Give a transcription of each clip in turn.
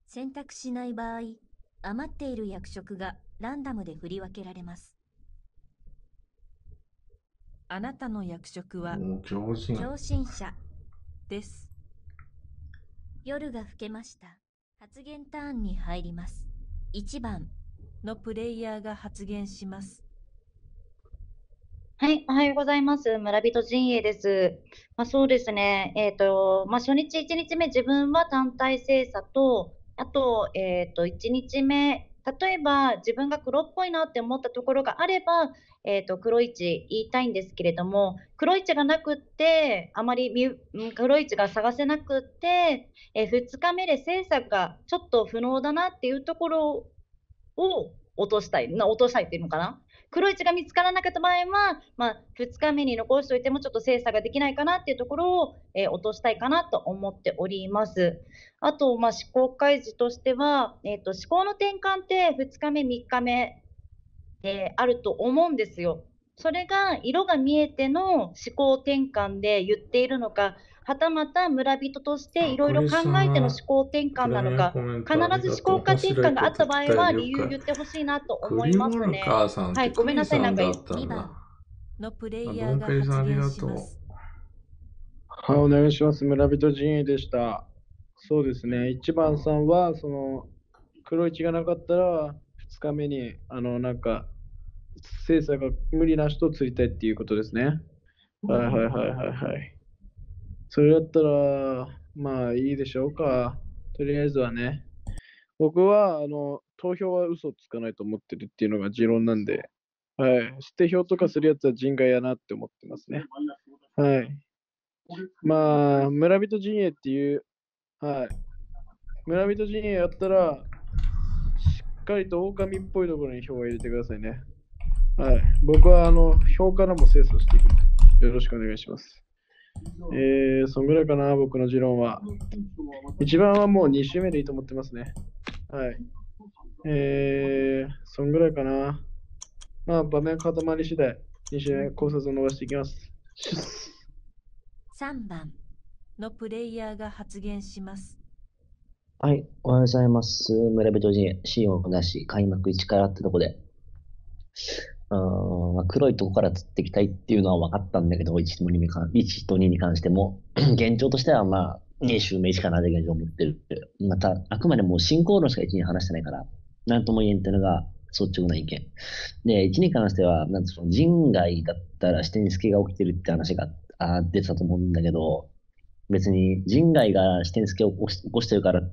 選択しない場合、余っている役職がランダムで振り分けられます。あなたの役職は強心共振者です。 夜が更けました。発言ターンに入ります。1番のプレイヤーが発言します。 はい、おはようございます。村人陣営です。そうですね。初日、1日目、自分は単体精査と、あと、1日目、例えば自分が黒っぽいなって思ったところがあれば、黒い位置言いたいんですけれども、黒い位置がなくって、あまり黒い位置が探せなくって、2日目で精査がちょっと不能だなっていうところを落としたいっていうのかな。黒い位置が見つからなかった場合は、2日目に残しておいてもちょっと精査ができないかなっていうところを、落としたいかなと思っております。あと、思考開示としては、思考の転換って2日目、3日目であると思うんですよ。それが色が見えての思考転換で言っているのか、はたまた村人としていろいろ考えての思考転換なのか、必ず思考転換があった場合は理由言ってほしいなと思いますね。はい、ごめんなさい、なんか 2番のプレイヤーが発言します。 はい、お願いします。村人陣営でした。そうですね。1番さんは、黒い血がなかったら、2日目に、精査が無理な人を釣りたいっていうことですね。はいはいはいはいはい。それだったら、いいでしょうか。とりあえずはね。僕は、投票は嘘つかないと思ってるっていうのが持論なんで、はい。捨て票とかするやつは人外やなって思ってますね。はい。村人陣営っていう、はい。村人陣営やったら、しっかりと狼っぽいところに票を入れてくださいね。はい。僕は、票からも精査していくので、よろしくお願いします。そんぐらいかな、僕の持論は。一番はもう2周目でいいと思ってますね。はい。そんぐらいかな。場面固まり次第、2周目考察を伸ばしていきます。 3番のプレイヤーが発言します。 はい、おはようございます。村人陣営、シーンをなし、開幕1からってとこで。黒いとこから釣っていきたいっていうのは分かったんだけど、1と2に関しても、現状としては2周目しかなで現状を持ってる。また、あくまでも進行論しか1に話してないから、なんとも言えんっていうのが率直な意見。で、1に関しては、人外だったら視点付けが起きてるって話が出てたと思うんだけど、別に人外が視点付けを起こしてるからって、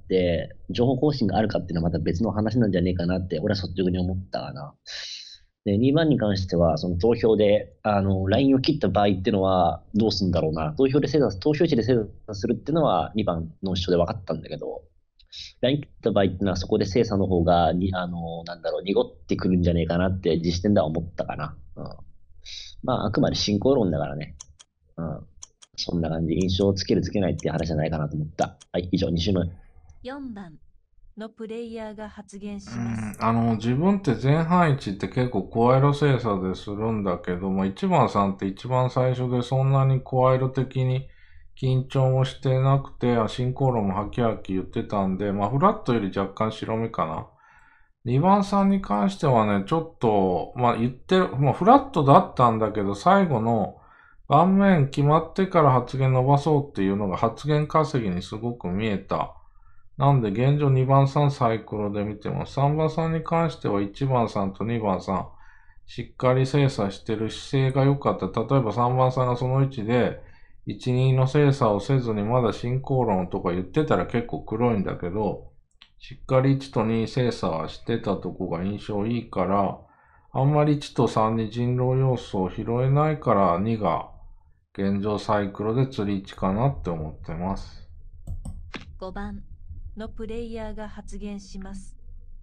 情報更新があるかっていうのはまた別の話なんじゃねえかなって、俺は率直に思ったかな。で、2番に関しては、その投票で、ラインを切った場合っていうのはどうするんだろうな。投票値で精査するっていうのは2番の主張で分かったんだけど、ライン切った場合っていうのはそこで精査の方が濁ってくるんじゃねえかなって実点では思ったかな。あくまで進行論だからね。そんな感じ。印象をつけるつけないっていう話じゃないかなと思った。はい、以上、2週目。 4番のプレイヤーが発言します。 自分って前半位置って結構声色精査でするんだけども、1番さんって一番最初でそんなに声色的に緊張もしてなくて、進行論もハキハキ言ってたんで、フラットより若干白目かな。2番さんに関してはね、ちょっと、言ってる、フラットだったんだけど、最後の盤面決まってから発言伸ばそうっていうのが発言稼ぎにすごく見えた。なんで現状2番さんサイクルで見ても、3番さんに関しては1番さんと2番さん、しっかり精査してる姿勢が良かった。例えば3番さんがその位置で、1、2の精査をせずにまだ進行論とか言ってたら結構黒いんだけど、しっかり1と2精査はしてたとこが印象いいから、あんまり1と3に人狼要素を拾えないから2が現状サイクルで釣り1かなって思ってます。 5番のプレイヤーが発言します。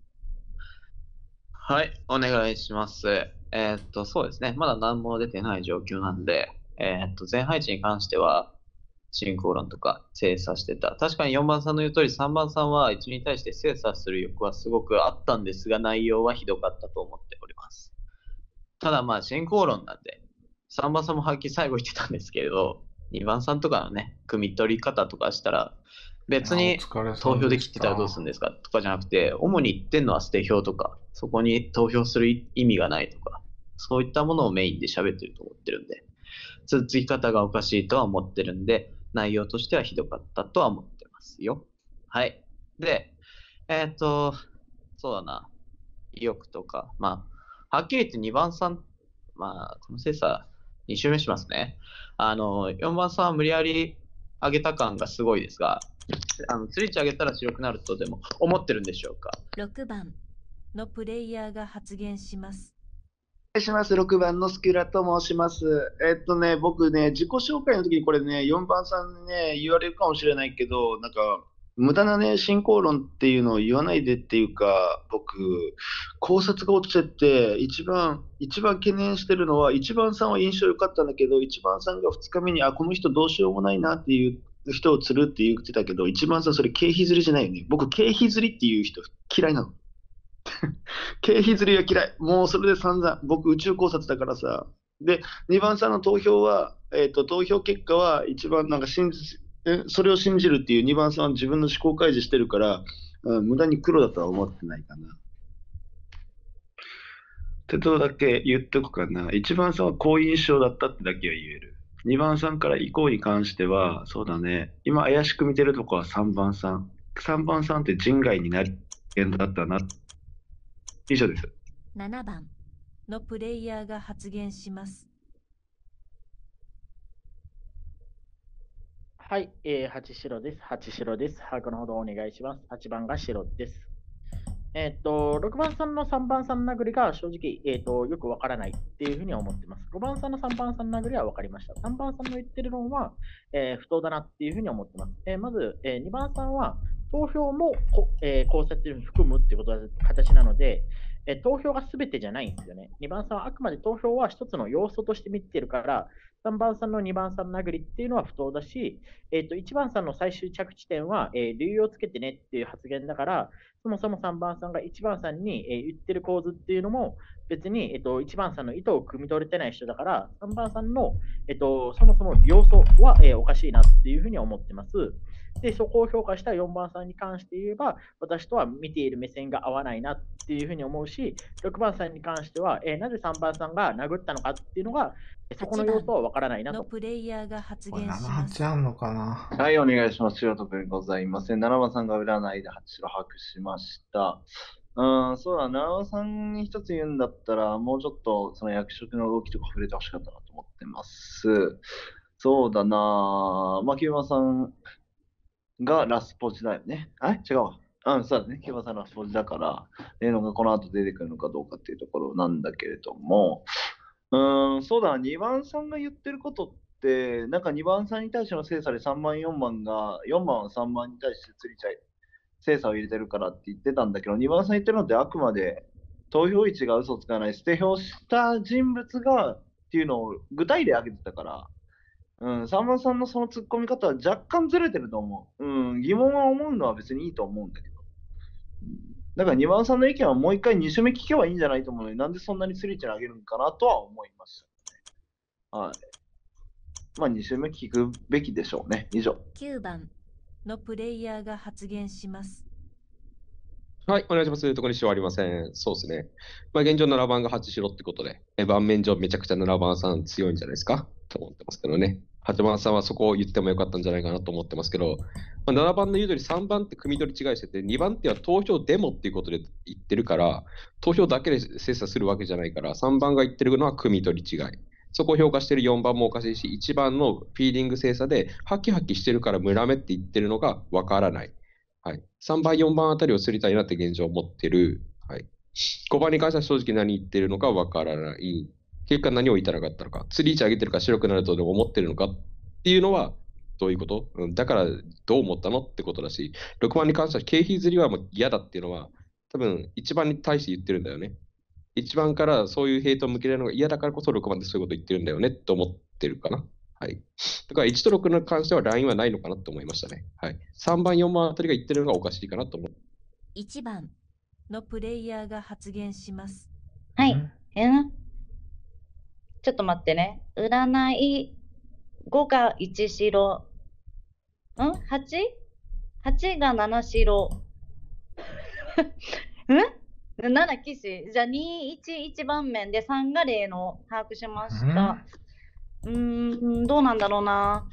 はい、お願いします。そうですね。まだ何も出てない状況なんで、前配置に関しては、進行論とか精査してた。確かに4番さんの言う通り、3番さんは1に対して精査する欲はすごくあったんですが、内容はひどかったと思っております。ただ進行論なんで、3番さんもはっきり最後言ってたんですけれど、2番さんとかのね、組み取り方とかしたら、 別にお疲れ投票でさんでし切ってたらどうすた。 るんですかとかじゃなくて、主に言ってんのは捨て票とか、そこに投票する意味がないとか、そういったものをメインで喋ってると思ってるんで、続き方がおかしいとは思ってるんで、内容としてはひどかったとは思ってますよ。はい。で、そうだな。意欲とか、まあ、はっきり言って2番さん、まあ、この精査2周目しますね。4番さんは無理やり上げた感がすごいですが、釣り値上げたら白くなるとでも思ってるんでしょうか。 6番のプレイヤーが発言します。 お願いします。6番のスキュラと申します。僕ね、自己紹介の時にこれね、4番さんにね、言われるかもしれないけど、なんか、無駄なね、進行論っていうのを言わないでっていうか、僕、考察が落ちてって、一番懸念してるのは、1番さんは印象良かったんだけど、1番さんが2日目に、あ、この人どうしようもないなっていう人を釣るって言ってたけど、1番さんそれ経費釣りじゃないよね。僕、経費釣りっていう人嫌いなの。経費釣りは嫌い。もうそれで散々。僕、宇宙考察だからさ。で、2番さんの投票は、投票結果は一番なんかそれを信じるっていう2番さんは自分の思考開示してるから、無駄に黒だとは思ってないかな。ってとだけ言っとくかな。1番さんは好印象だったってだけは言える。2番さんから以降に関しては、そうだね。今怪しく見てるとこは3番さん。3番さんって人外になりだったな。以上です。 7番のプレイヤーが発言します。 はい、8白です。8白です。把握のほどお願いします。8番が白です。6番さんの3番さん殴りが正直、よくわからないっていうふうには思ってます。5番さんの3番さん殴りは分かりました。3番さんの言ってる論は、不当だなっていうふうに思ってます。まず、2番さんは投票も考察に含むっていう形なので、投票が全てじゃないんですよね。2番さんはあくまで投票は一つの要素として見てるから、3番さんの2番さん殴りっていうのは不当だし、1番さんの最終着地点は、理由をつけてねっていう発言だから、そもそも3番さんが1番さんに、言ってる構図っていうのも、別に、1番さんの意図を汲み取れてない人だから、3番さんの、そもそも要素は、おかしいなっていうふうに思ってます。で、そこを評価した4番さんに関して言えば、私とは見ている目線が合わないなっていうふうに思うし、6番さんに関しては、なぜ3番さんが殴ったのかっていうのが、そこの要素は分からないなと。 のプレイヤーが発これ言します。 78あんのかな。 はい、お願いします。白くございません。7番さんが占いで8白把握しました。そうだ、7番さんに一つ言うんだったら、もうちょっとその役職の動きとか触れてほしかったなと思ってます。そうだなまあ、9番さんがラスポジだよね。違うわ。そうだね。9番さんラスポジだから、例のがこの後出てくるのかどうかっていうところなんだけれども、そうだ、2番さんが言ってることって、なんか2番さんに対しての精査で3番、4番が、4番は3番に対して精査を入れてるからって言ってたんだけど、2番さん言ってるのってあくまで投票位置が嘘つかない、捨て票した人物がっていうのを具体例挙げてたから、3番さんのその突っ込み方は若干ずれてると思う。疑問は思うのは別にいいと思うんだけど。だから2番さんの意見はもう一回2週目聞けばいいんじゃないと思うので、なんでそんなにスリーチに上げるのかなとは思いましたね。はい。まあ2週目聞くべきでしょうね。以上。 9番のプレイヤーが発言します。 はい、お願いします。特に支障ありません。そうですね。まあ、現状7番が8白ってことで、盤面上めちゃくちゃ7番さん強いんじゃないですかと思ってますけどね。8番さんはそこを言ってもよかったんじゃないかなと思ってますけど、まあ、7番の言う通り3番って組み取り違いしてて、2番っては投票デモっていうことで言ってるから、投票だけで精査するわけじゃないから、3番が言ってるのは組み取り違い。そこを評価してる4番もおかしいし、1番のフィーリング精査で、ハキハキしてるから村目って言ってるのがわからない。はい、3番、4番あたりを釣りたいなって現状を持ってる。はい、5番に関しては正直何言ってるのかわからない。結果何を言いたなかったのか。釣り位置上げてるから白くなるとでも思ってるのかっていうのはどういうこと、だからどう思ったのってことだし、6番に関しては経費釣りはもう嫌だっていうのは多分1番に対して言ってるんだよね。1番からそういうヘイトを向けられるのが嫌だからこそ6番でそういうこと言ってるんだよねと思ってるかな。はい。だから1と6に関してはラインはないのかなと思いましたね。はい。3番、4番あたりが言ってるのがおかしいかなと思う。 1番のプレイヤーが発言します。 はい。ちょっと待ってね。占い5が1白。8? 8が7白。7騎士。じゃあ2、1、1番面で3が0の把握しました。どうなんだろうな。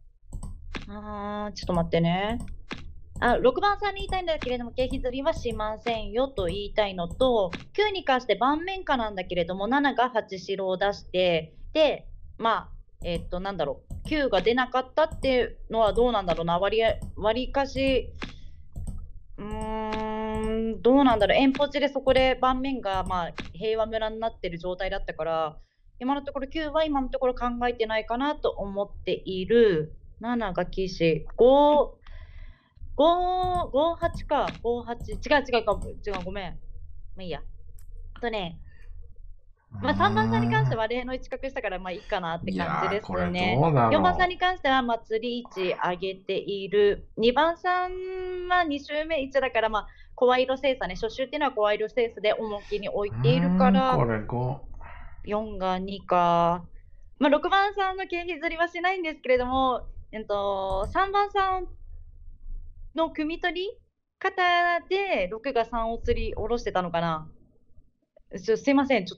ちょっと待ってね。6番さんに言いたいんだけれども、経費釣りはしませんよと言いたいのと、9に関して盤面下なんだけれども、7が8白を出して、で、まあ、なんだろう、9が出なかったっていうのはどうなんだろうな、割りかし、どうなんだろう、エンポチでそこで盤面が、まあ、平和村になってる状態だったから、今のところ9は今のところ考えてないかなと思っている。7が騎士、58か、58、違う、ごめん。まあいいや。まあ3番さんに関しては例の1角したからまあいいかなって感じですね。4番さんに関してはまあ釣り1上げている。2番さんは2周目1だからまあ声色精査ね。初週っていうのは声色精査で重きに置いているから、4が2か。まあ6番さんの経費釣りはしないんですけれども、3番さんの組み取り方で6が3を釣り下ろしてたのかな。すいません。グ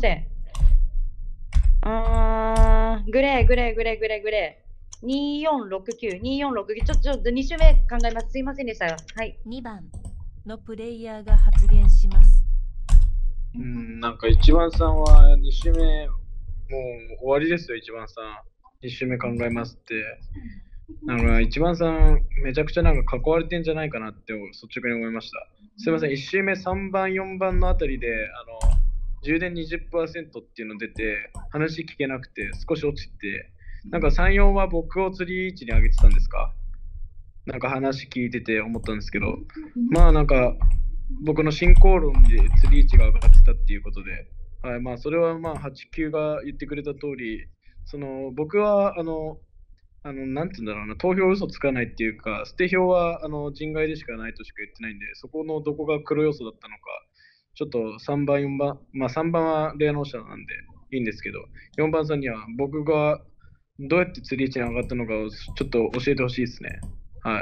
レー。2469、2469。ちょっと2周目考えます。すいませんでした。はい。 2番のプレイヤーが発言します。 なんか1番さんは2周目、もう終わりですよ、1番さん。2周目考えますって。なんか1番さん、めちゃくちゃなんか囲われてんじゃないかなって率直に思いました。すいません、1周目3番、4番のあたりで、充電 20% っていうの出て、話聞けなくて、少し落ちて、なんか3、4は僕を釣り位置に上げてたんですか？なんか話聞いてて思ったんですけど、まあなんか、僕の進行論で釣り位置が上がってたっていうことで、はい、まあそれはまあ8、9が言ってくれた通り、僕はなんて言うんだろうな、投票嘘つかないっていうか、捨て票は人外でしかないとしか言ってないんで、そこのどこが黒要素だったのか、ちょっと3番、4番、まあ3番は霊能者なんでいいんですけど、4番さんには僕がどうやって釣り位置に上がったのかをちょっと教えてほしいですね。はい。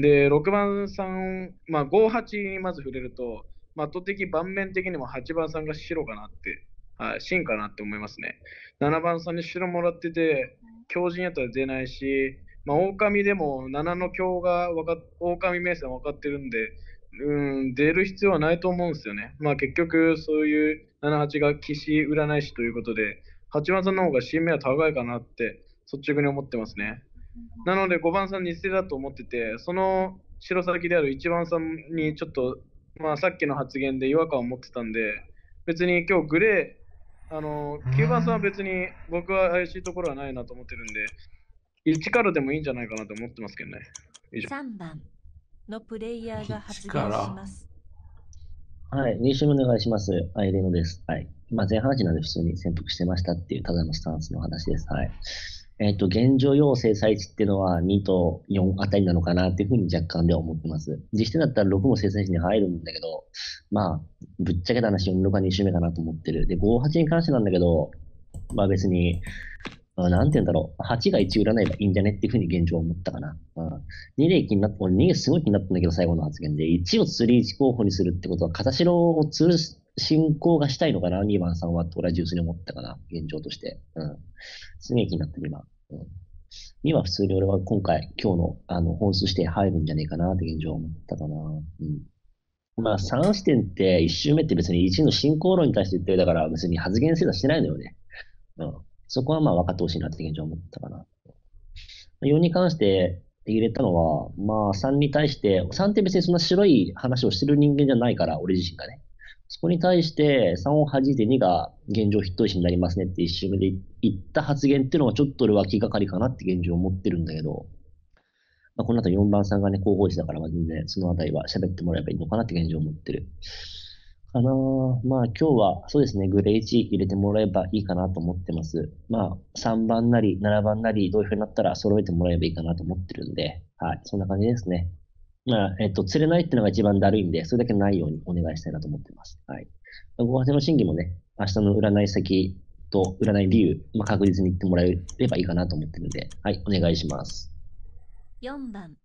で、6番さん、まあ5、8にまず触れると、まあ、圧倒的盤面的にも8番さんが白かなって、はい、真かなって思いますね。7番さんに白もらってて、強靭やったら出ないし、まあ、狼でも7の強が狼名線分かってるんで、出る必要はないと思うんですよね。まあ結局そういう7、8が騎士占い師ということで、8番さんの方が新名は高いかなって率直に思ってますね。なので5番さん偽だと思ってて、その白先である1番さんにちょっと、まあさっきの発言で違和感を持ってたんで、別に今日グレー、9番さんは別に僕は怪しいところはないなと思ってるんで、1からでもいいんじゃないかなと思ってますけどね。 3番のプレイヤーが発言します。 はい、2周目お願いします。アイレノです。はい。まあ、前半値なんで普通に潜伏してましたっていうただのスタンスの話です。はい。現状要請制裁値っていうのは2と4あたりなのかなっていうふうに若干では思ってます。実質だったら6も制裁値に入るんだけど、まあ、ぶっちゃけた話4、6は2周目かなと思ってる。で、5、8に関してなんだけど、まあ別に、なんて言うんだろう。8が1占えばいいんじゃねっていうふうに現状思ったかな。2で気になった、俺2がすごい気になったんだけど、最後の発言で。1を釣り1候補にするってことは、片白を釣る進行がしたいのかな、2番さんはって俺は純粋に思ったかな、現状として。すげえ気になってる、今。2は普通に俺は今日の本数指定入るんじゃねえかなって現状思ったかな。まあ3視点って1周目って別に1の進行論に対して言ってるだから別に発言精査してないのよね。そこはまあ分かってほしいなって現状思ったかな。4に関して入れたのは、まあ3に対して、3って別にそんな白い話をしてる人間じゃないから、俺自身がね。そこに対して3を弾いて2が現状筆頭石になりますねって1周目で言った発言っていうのはちょっと俺は気がかりかなって現状思ってるんだけど、まあ、この後4番さんがね、候補地だから全然そのあたりは喋ってもらえばいいのかなって現状思ってる。かな。まあ今日はそうですね、グレー1入れてもらえばいいかなと思ってます。まあ3番なり7番なりどういう風になったら揃えてもらえばいいかなと思ってるんで、はい、そんな感じですね。まあ、釣れないっていうのが一番だるいんで、それだけないようにお願いしたいなと思ってます。はい。5月の審議もね、明日の占い先と占い理由、まあ、確実に言ってもらえればいいかなと思ってるんで、はい、お願いします。 4番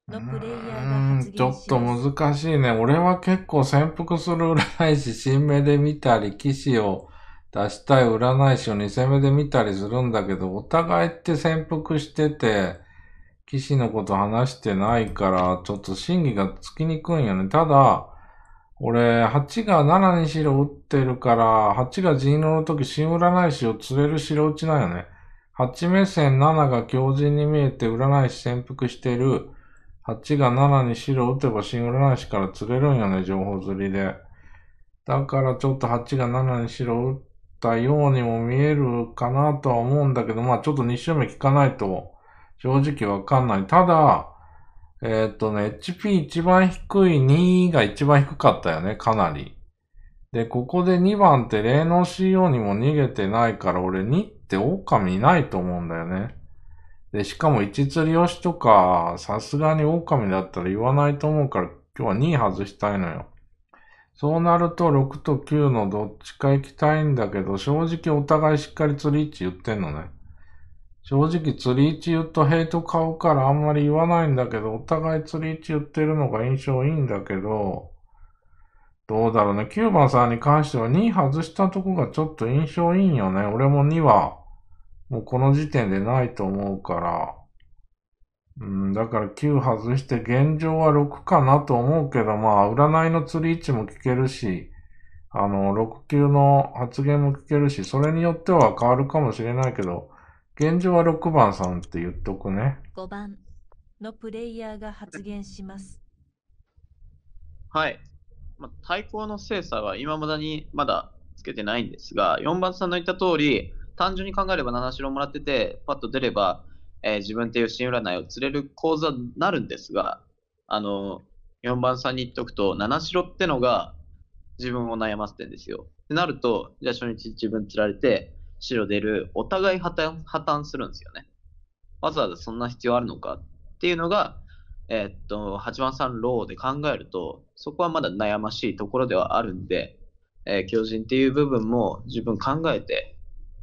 のプレイヤーが発ちょっと言します。 難しいね。俺は結構潜伏する占い師、新目で見たり、騎士を出したい占い師を2戦目で見たりするんだけど、お互いって潜伏してて、騎士のこと話してないから、ちょっと真偽がつきにくいんよね。ただ、俺、8が7に白打ってるから、8が陣狼の時、新占い師を釣れる白打ちなんよね。8目線7が強靭に見えて占い師潜伏してる。8が7に白打てば新占い師から釣れるんよね、情報釣りで。だからちょっと8が7に白打ったようにも見えるかなとは思うんだけど、まあちょっと2周目聞かないと正直わかんない。ただ、HP 一番低い2が一番低かったよね、かなり。で、ここで2番って霊能 CO にも逃げてないから、俺2って狼いないと思うんだよね。で、しかも1釣り押しとか、さすがに狼だったら言わないと思うから、今日は2外したいのよ。そうなると6と9のどっちか行きたいんだけど、正直お互いしっかり釣り位置言ってんのね。正直釣り位置言うとヘイト買うからあんまり言わないんだけど、お互い釣り位置言ってるのが印象いいんだけど、どうだろうね。9番さんに関しては2外したとこがちょっと印象いいんよね。俺も2はもうこの時点でないと思うから。だから9外して現状は6かなと思うけど、まあ占いの釣り位置も聞けるし、6級の発言も聞けるし、それによっては変わるかもしれないけど、現状は6番さんって言っとくね。 5番のプレイヤーが発言します。 はい。対抗の精査は今までにまだつけてないんですが、4番さんの言った通り、単純に考えれば7白もらってて、パッと出れば、自分っていう新占いを釣れる講座になるんですが、4番さんに言っとくと、7白ってのが自分を悩ませてるんですよ。ってなると、じゃあ初日自分釣られて、白出る、お互い破綻するんですよね。わざわざそんな必要あるのかっていうのが、8番さんローで考えると、そこはまだ悩ましいところではあるんで、強靭っていう部分も十分考えて、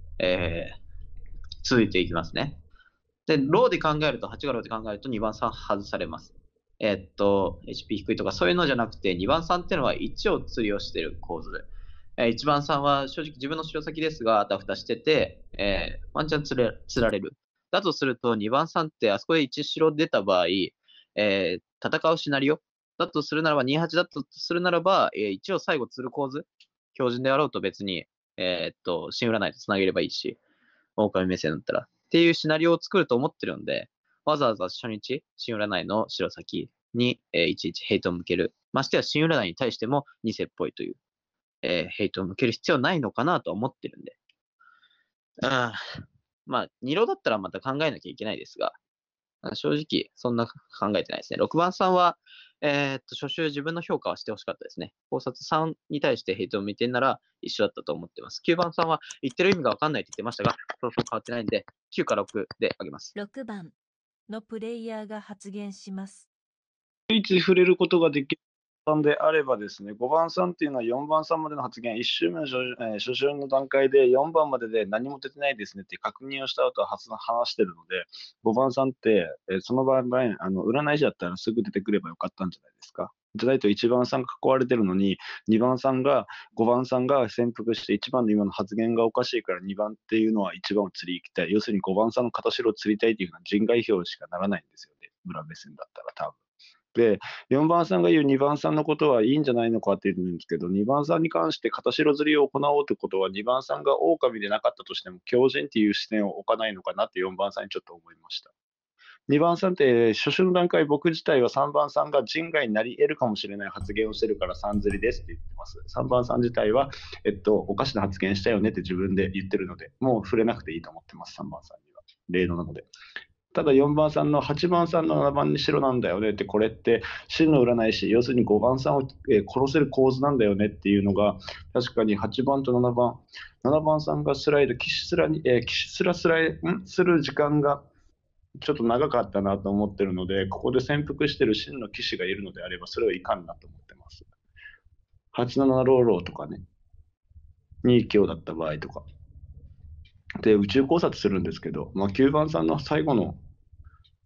続いていきますね。で、ローで考えると、8がローで考えると2番さん外されます。HP 低いとかそういうのじゃなくて、2番さんっていうのは1を釣りをしている構図で、1番さんは正直自分の白先ですが、あたふたしてて、ワンチャン釣られる。だとすると、2番さんってあそこで1白出た場合、戦うシナリオだとするならば、28だとするならば、1を最後釣る構図、強靭であろうと別に、新占いと繋げればいいし、狼目線だったら。っていうシナリオを作ると思ってるんで、わざわざ初日、新占いの白先に、いちいちヘイトを向ける。ましてや新占いに対しても偽っぽいという、ヘイトを向ける必要ないのかなと思ってるんで。まあ、2浪だったらまた考えなきゃいけないですが、正直、そんな考えてないですね。6番さんは、初週自分の評価はしてほしかったですね。考察3に対してヘイトを見てんなら一緒だったと思ってます。9番さんは言ってる意味がわかんないって言ってましたが、そうそう変わってないんで、9か6であげます。 6番のプレイヤーが発言します。 唯一触れることができるさんであればですね、5番さんっていうのは4番さんまでの発言、1周目の初週の段階で4番までで何も出てないですねって確認をした後は話してるので、5番さんって、その場合、占い師だったらすぐ出てくればよかったんじゃないですか。じゃないと1番さんが囲われてるのに、2番さんが、5番さんが潜伏して1番の今の発言がおかしいから2番っていうのは1番を釣り行きたい。要するに5番さんの片白を釣りたいっていうふうな人外表しかならないんですよね。裏目線だったら多分。で、4番さんが言う2番さんのことはいいんじゃないのかって言うんですけど、2番さんに関して片白釣りを行おうということは、2番さんが狼でなかったとしても、強靭っていう視点を置かないのかなって4番さんにちょっと思いました。2番さんって初週の段階、僕自体は3番さんが人外になり得るかもしれない発言をしてるから3釣りですって言ってます。3番さん自体は、おかしな発言したよねって自分で言ってるので、もう触れなくていいと思ってます、3番さんには。例のなので。ただ4番さんの8番さんの7番に白なんだよねって、これって真の占い師、要するに5番さんを殺せる構図なんだよねっていうのが、確かに8番と7番、7番さんがスライド、騎士すらスライドする時間がちょっと長かったなと思ってるので、ここで潜伏してる真の騎士がいるのであれば、それはいかんなと思ってます。87ローローとかね、2強だった場合とか。で、宇宙考察するんですけど、9番さんの最後の、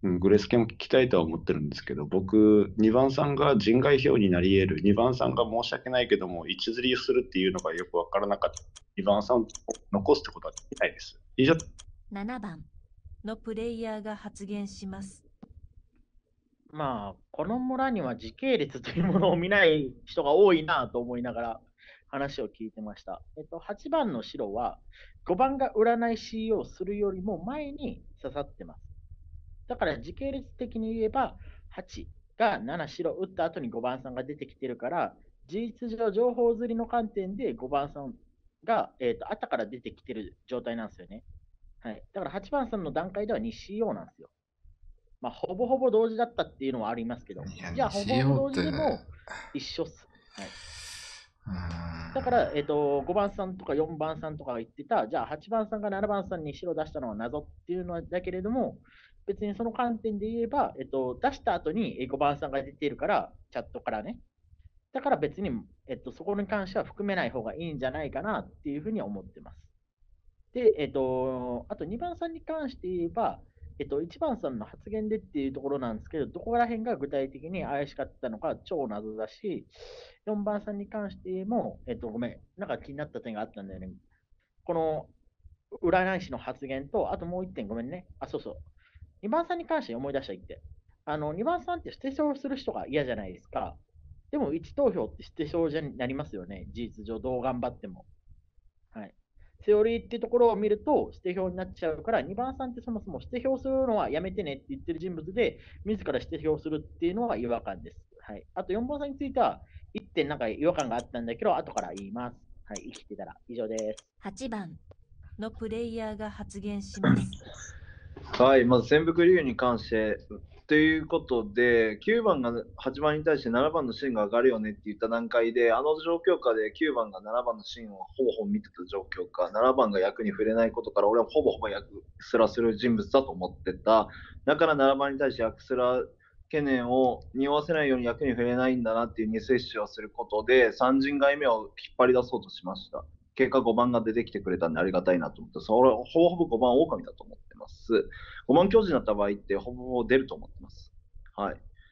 グレスケも聞きたいとは思ってるんですけど、僕、2番さんが人外票になり得る、2番さんが申し訳ないけども、1釣りをするっていうのがよくわからなかった。2番さんを残すってことはできないです。以上。 7番のプレイヤーが発言します。 まあ、この村には時系列というものを見ない人が多いなと思いながら話を聞いてました。8番の白は5番が占い師をするよりも前に刺さってます。だから時系列的に言えば8が7白打った後に5番さんが出てきてるから、事実上情報釣りの観点で5番さんが、後から出てきてる状態なんですよね。はい。だから8番さんの段階では西洋なんですよ。まあ、ほぼほぼ同時だったっていうのはありますけど、じゃあ、ほぼほぼ同時でも一緒っす。はい、だから、5番さんとか4番さんとかが言ってた、じゃあ8番さんが7番さんに白出したのは謎っていうのだけれども、別にその観点で言えば、出した後に5番さんが出ているから、チャットからね。だから別に、そこに関しては含めない方がいいんじゃないかなっていうふうに思ってます。で、あと2番さんに関して言えば、1番さんの発言でっていうところなんですけど、どこら辺が具体的に怪しかったのか超謎だし、4番さんに関しても、ごめん、なんか気になった点があったんだよね。この占い師の発言と、あともう1点ごめんね。あ、そうそう。2番さんに関して思い出した1点。2番さんって捨て票する人が嫌じゃないですか。でも1投票って捨て票になりますよね。事実上どう頑張っても。はい。セオリーってところを見ると捨て票になっちゃうから、2番さんってそもそも捨て票するのはやめてねって言ってる人物で、自ら捨て票するっていうのは違和感です。はい。あと4番さんについては、1点なんか違和感があったんだけど、後から言います。はい、生きてたら以上です。 8番のプレイヤーが発言します。 はい、まず潜伏理由に関してということで、9番が8番に対して7番のシーンが上がるよねって言った段階で、あの状況下で9番が7番のシーンをほぼほぼ見てた状況か、7番が役に触れないことから、俺はほぼほぼ役すらする人物だと思ってた。だから7番に対して役すら懸念を匂わせないように役に触れないんだなっていう2接種をすることで、3陣外目を引っ張り出そうとしました。結果5番が出てきてくれたんでありがたいなと思って、それほぼほぼ5番狼だと思ってます。5番強靭になった場合ってほぼほぼ出ると思ってます。はい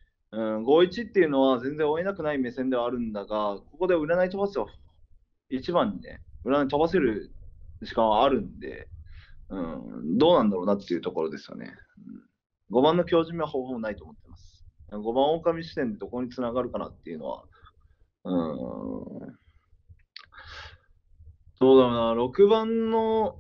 。5-1っていうのは全然追えなくない目線ではあるんだが、ここで占い飛ばすと1番にね、占い飛ばせる時間はあるんで、どうなんだろうなっていうところですよね。5番の強靭はほぼほぼないと思ってます。5番狼視点でどこにつながるかなっていうのは、そうだな、6番の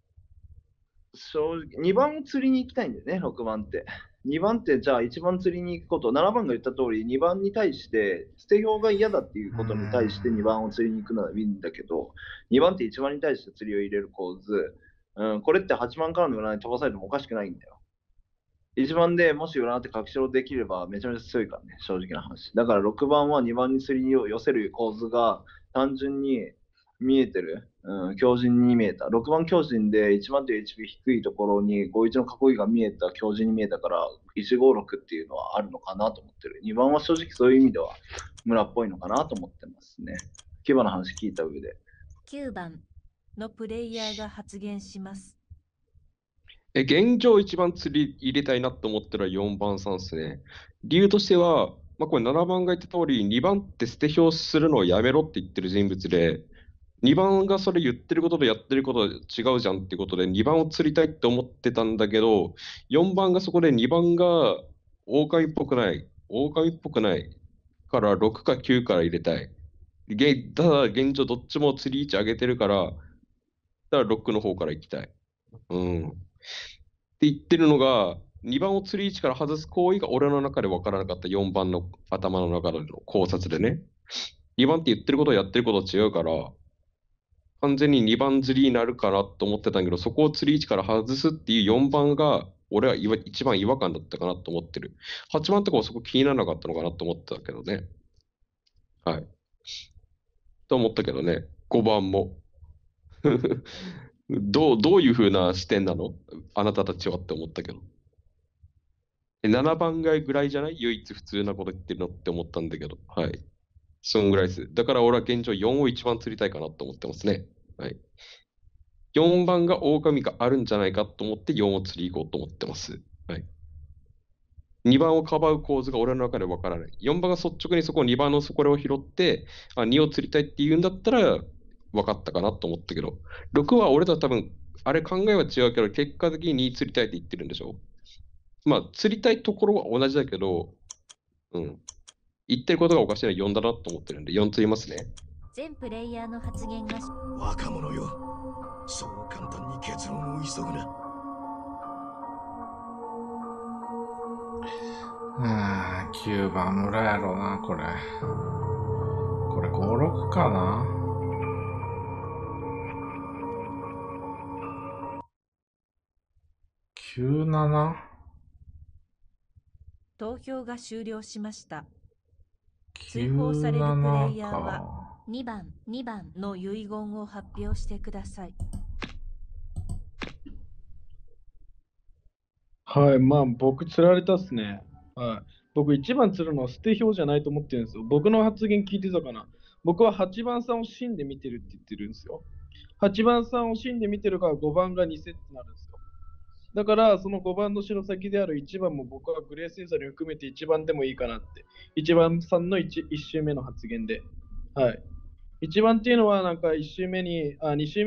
正直、2番を釣りに行きたいんだよね、6番って。2番ってじゃあ1番釣りに行くこと、7番が言った通り、2番に対して、捨て票が嫌だっていうことに対して2番を釣りに行くのはいいんだけど、2番って1番に対して釣りを入れる構図、これって8番からの占い飛ばされてもおかしくないんだよ。1番でもし占って確証できればめちゃめちゃ強いからね、正直な話。だから6番は2番に釣りを寄せる構図が単純に見えてる。強靭に見えた。6番強靭で1番という HP 低いところに5-1の囲いが見えた、強靭に見えたから、1-5-6っていうのはあるのかなと思ってる。2番は正直そういう意味では村っぽいのかなと思ってますね。キバの話聞いた上で。 9番のプレイヤーが発言します。 現状一番釣り入れたいなと思ったら4番さんですね。理由としては、これ7番が言った通り、2番って捨て票するのをやめろって言ってる人物で、2番がそれ言ってることとやってること違うじゃんってことで、2番を釣りたいって思ってたんだけど、4番がそこで2番が狼っぽくない。狼っぽくないから6か9から入れたい。ただ現状どっちも釣り位置上げてるから、だから6の方から行きたい。って言ってるのが、2番を釣り位置から外す行為が俺の中で分からなかった4番の頭の中での考察でね。2番って言ってることやってること違うから、完全に2番釣りになるかなと思ってたんだけど、そこを釣り位置から外すっていう4番が、俺は一番違和感だったかなと思ってる。8番とかはそこ気にならなかったのかなと思ってたけどね。はい。と思ったけどね、5番も。どういう風な視点なのあなたたちはって思ったけど。7番街ぐらいじゃない唯一普通なこと言ってるのって思ったんだけど。はい。そんぐらいです。だから俺は現状4を一番釣りたいかなと思ってますね。はい。4番が狼があるんじゃないかと思って4を釣り行こうと思ってます。はい。 2番をかばう構図が俺の中でわからない。4番が率直にそこ2番のそこを拾って、2を釣りたいって言うんだったら分かったかなと思ったけど、6は俺とは多分、あれ考えは違うけど、結果的に2釣りたいって言ってるんでしょ。まあ、釣りたいところは同じだけど、言ってることがおかしいのは4だなと思ってるんで、4釣りますね。 全プレイヤーの発言が若者よ、そう簡単に結論を急ぐな。 9番村やろな、これ。これ5、6かな。9、7。 投票が終了しました。通 9、 報されるプレイ 7 ヤーはか。 2番の遺言を発表してください。 はい、まあ僕釣られたっすね。はい。僕1番釣るのは捨て票じゃないと思ってるんですよ。僕の発言聞いてたかな。僕は8番さんを死んで見てるって言ってるんですよ。8番さんを死んで見てるから5番が2セットになるんですよ。だからその5番の白先である1番も僕はグレーセンサーに含めて1番でもいいかなって。1番さんの 1周目の発言で。はい。1番っていうのはなんか2周目に、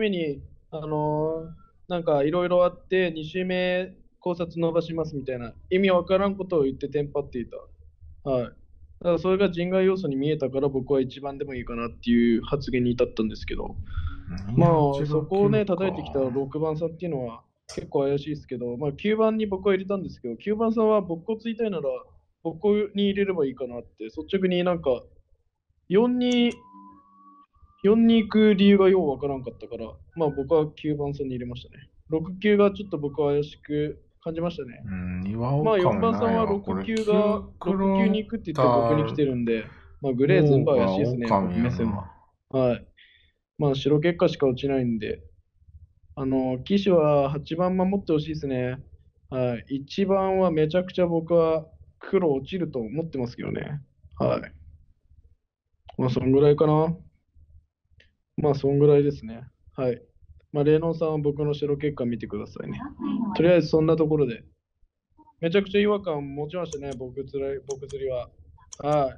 なんかいろいろあって2周目考察伸ばしますみたいな意味わからんことを言ってテンパっていた。はい。だからそれが人外要素に見えたから僕は1番でもいいかなっていう発言に至ったんですけど、まあそこをね叩いてきた6番さんっていうのは結構怪しいですけど、まあ9番に僕は入れたんですけど、9番さんは僕をついたいなら僕に入れればいいかなって率直になんか4に行く理由がようわからんかったから、まあ僕は9番さんに入れましたね。6、9がちょっと僕は怪しく感じましたね。まあ4番さんは6、9に行くって言って僕に来てるんで、まあグレー全部怪しいですね、僕目線は。はい。まあ白結果しか落ちないんで、騎手は8番守ってほしいですね。はい。1番はめちゃくちゃ僕は黒落ちると思ってますけどね。はい。まあそんぐらいかな。まあ、そんぐらいですね。はい。まあ、レイノンさんは僕の白結果見てくださいね。とりあえずそんなところで。めちゃくちゃ違和感持ちましたね、僕釣りは。はい。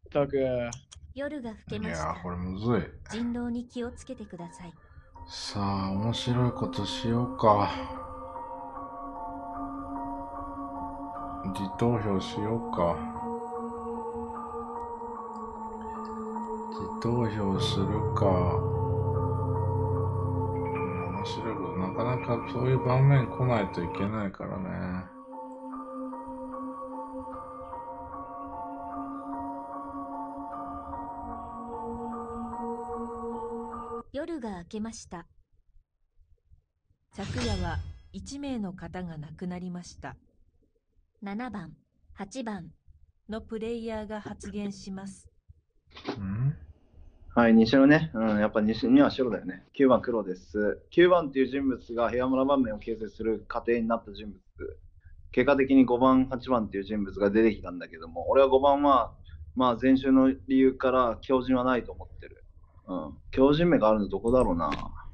たく。 夜が更けました。 いやー、これむずい。 人狼に気をつけてください。 さあ、面白いことしようか。自投票しようか。自投票するか。面白いこと、なかなかそういう場面来ないといけないからね。 夜が明けました。昨夜は1名の方が亡くなりました。7番、8番のプレイヤーが発言します。 はい、西のね、やっぱ西には白だよね。9番黒です。9番っていう人物が平村盤面を形成する過程になった人物。結果的に5番、8番っていう人物が出てきたんだけども、俺は5番は、まあ前週の理由から強靭はないと思ってる。強靭目があるのどこだろうな。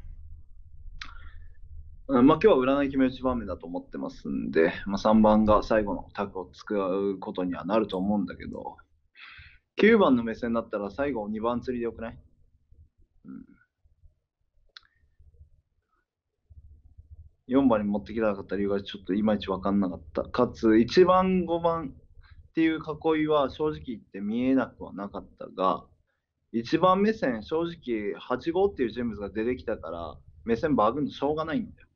まあ今日は占い決め打ち場面だと思ってますんで、まあ、3番が最後のタグを使うことにはなると思うんだけど、9番の目線だったら最後2番釣りでよくない？4番に持ってきなかった理由がちょっといまいち分かんなかった。かつ1番、5番っていう囲いは正直言って見えなくはなかったが、1番目線、正直8号っていう人物が出てきたから目線バグるのしょうがないんだよ。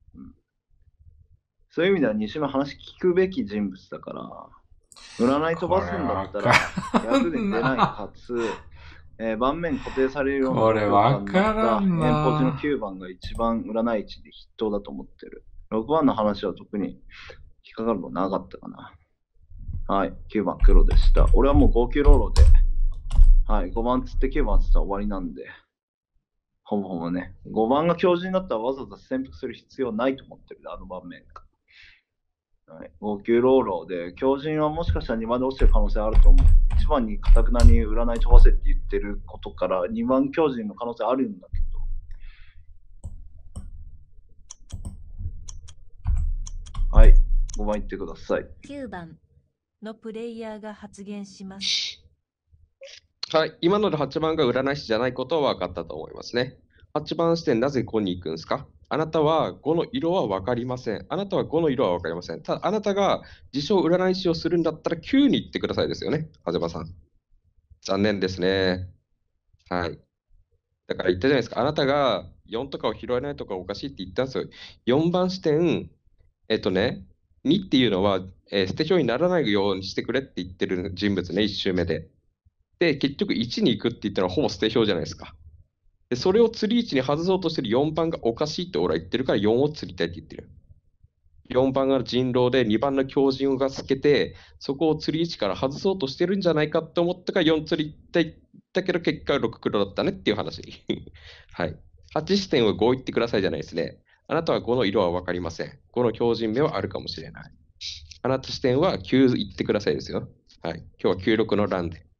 そういう意味では西の話聞くべき人物だから、占い飛ばすんだったら役で出ないかつ、盤面固定されるようなこれわからんな。 年ポジの9番が一番占い位置で筆頭だと思ってる。6番の話は特に引っかかるのなかったかな。はい、9番黒でした。俺はもう号泣ローロで、はい、5番つって9番つったら終わりなんで、ほぼほぼね、5番が強靭だったらわざわざ潜伏する必要ないと思ってる、あの盤面が。はい、号泣ローロで、強靭はもしかしたら2番で落ちてる可能性あると思う。1番にかたくなに占い飛ばせって言ってることから、2番強靭の可能性あるんだけど。はい、 5番言ってください。 9番のプレイヤーが発言します。 はい。今ので8番が占い師じゃないことは分かったと思いますね。8番視点、なぜ5に行くんですか？あなたは5の色は分かりません。あなたは5の色は分かりません。ただ、あなたが自称占い師をするんだったら9に行ってくださいですよね。はじまさん。残念ですね。はい。だから言ったじゃないですか。あなたが4とかを拾えないとかおかしいって言ったんですよ。4番視点、2っていうのは、捨て票にならないようにしてくれって言ってる人物ね、1周目で。で、結局1に行くって言ったのはほぼ捨て票じゃないですか。で、それを釣り位置に外そうとしてる4番がおかしいって俺は言ってるから4を釣りたいって言ってる。4番が人狼で2番の強人が透けて、そこを釣り位置から外そうとしてるんじゃないかって思ったから4釣りたいだけど結果6黒だったねっていう話。はい。8視点は5言ってくださいじゃないですね。あなたは5の色は分かりません。5の強人目はあるかもしれない。あなた視点は9言ってくださいですよ。はい。今日は96の欄で。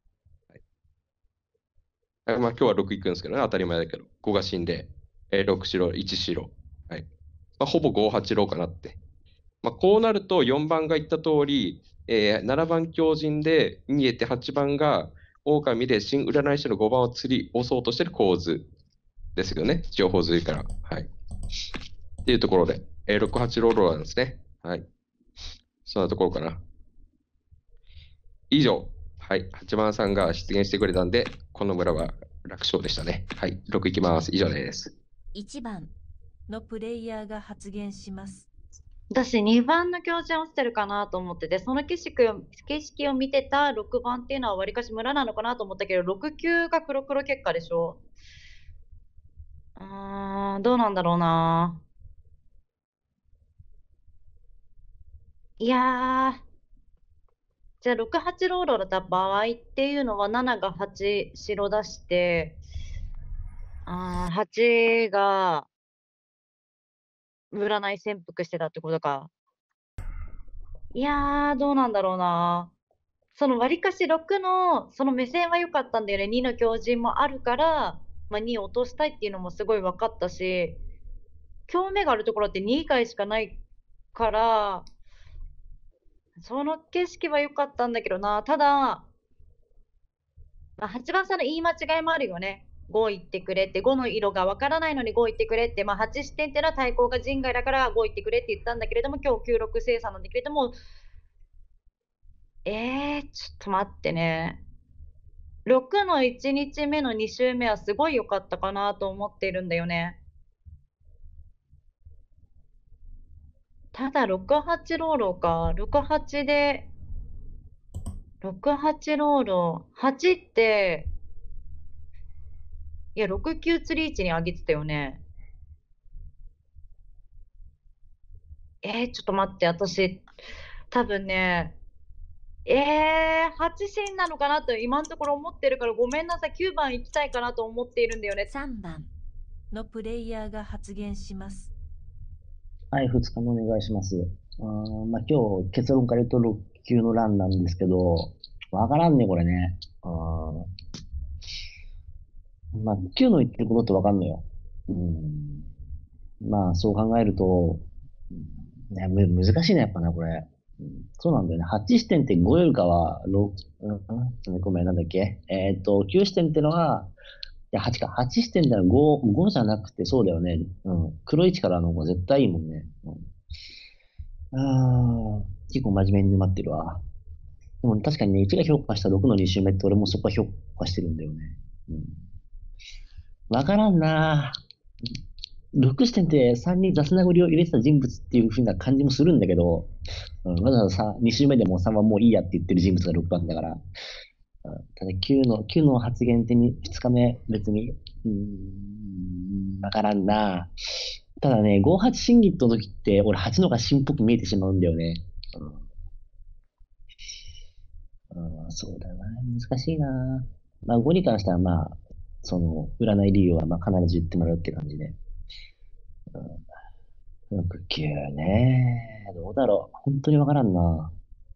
まあ、今日は6行くんですけどね、当たり前だけど。5が死んで、6白、1白。はい。まあ、ほぼ5、8ロかなって。まあ、こうなると4番が言った通り、7番強人で逃げて8番が狼で新占い師の5番を釣り押そうとしてる構図ですよね。情報ずいから。はい。っていうところで、6、8ローローなんですね。はい。そんなところかな。以上。はい。8番さんが出現してくれたんで、この村は楽勝でしたね。はい。6いきます。以上です。 1番のプレイヤーが発言します。 私、2番の強人落ちてるかなと思ってて、その景色を見てた6番っていうのはわりかし村なのかなと思ったけど、6、9が黒黒結果でしょ。どうなんだろうな。いやー、じゃあ6、8ローローだった場合っていうのは7が8白出して、8が占い潜伏してたってことか。いやー、どうなんだろうな。その割かし6のその目線は良かったんだよね。2の強靭もあるから、まあ、2を落としたいっていうのもすごい分かったし、強目があるところって2以外しかないから、その景色は良かったんだけどな。ただ、まあ、8番さんの言い間違いもあるよね。5言ってくれって、5の色がわからないのに5言ってくれって、まあ、8視点っていうのは対抗が人外だから5言ってくれって言ったんだけれども、今日96生産なんだけれども、ちょっと待ってね。6の1日目の2週目はすごい良かったかなと思っているんだよね。ただ、6、8ローローか。6、8で、6、8ローロー。8って、いや、6、9釣り位置に上げてたよね。ちょっと待って、私、多分ね、8進なのかなと今のところ思ってるからごめんなさい。9番行きたいかなと思っているんだよね。 3番のプレイヤーが発言します。 はい、2日目お願いします。まあ、今日結論から言うと6級の欄なんですけど、わからんね、これね。まあ、9の言ってることってわかんのよ。まあ、そう考えると、ね、難しいね、やっぱな、これ。そうなんだよね。8視点って5よりかは、ごめん、なんだっけ。9視点ってのは、いや、8か。8視点ってのは5じゃなくて、そうだよね。黒い位置からの方が絶対いいもんね。結構真面目に待ってるわ。でも確かにね、1が評価した6の2周目って俺もそこは評価してるんだよね。わからんな6視点って3に雑な振りを入れてた人物っていう風な感じもするんだけど、わざわざ2周目でも3はもういいやって言ってる人物が6番だから、ただ9の発言って2日目別に、わからんなただね、58審議の時って俺8のが芯っぽく見えてしまうんだよね。そうだな難しいなまあ5に関してはまあ、その占い理由はまあ必ず言ってもらうって感じで。6、9ね。どうだろう。本当にわからんな。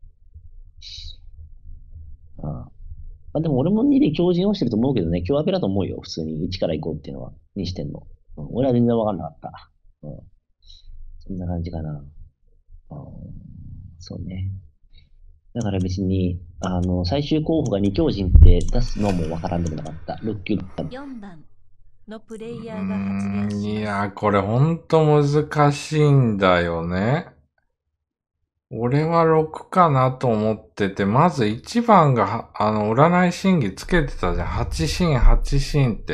まあ、でも俺も2で強靭をしてると思うけどね、強アペだと思うよ。普通に1から行こうっていうのは。にしてんの。俺は全然わかんなかった。そんな感じかな。 そうね。だから別に、最終候補が2強人って出すのもわからんでもなかった。6級だった。 4番のプレイヤーが発言します。 いや、これほんと難しいんだよね。俺は6かなと思ってて、まず1番が、占い審議つけてたじゃん。8神って。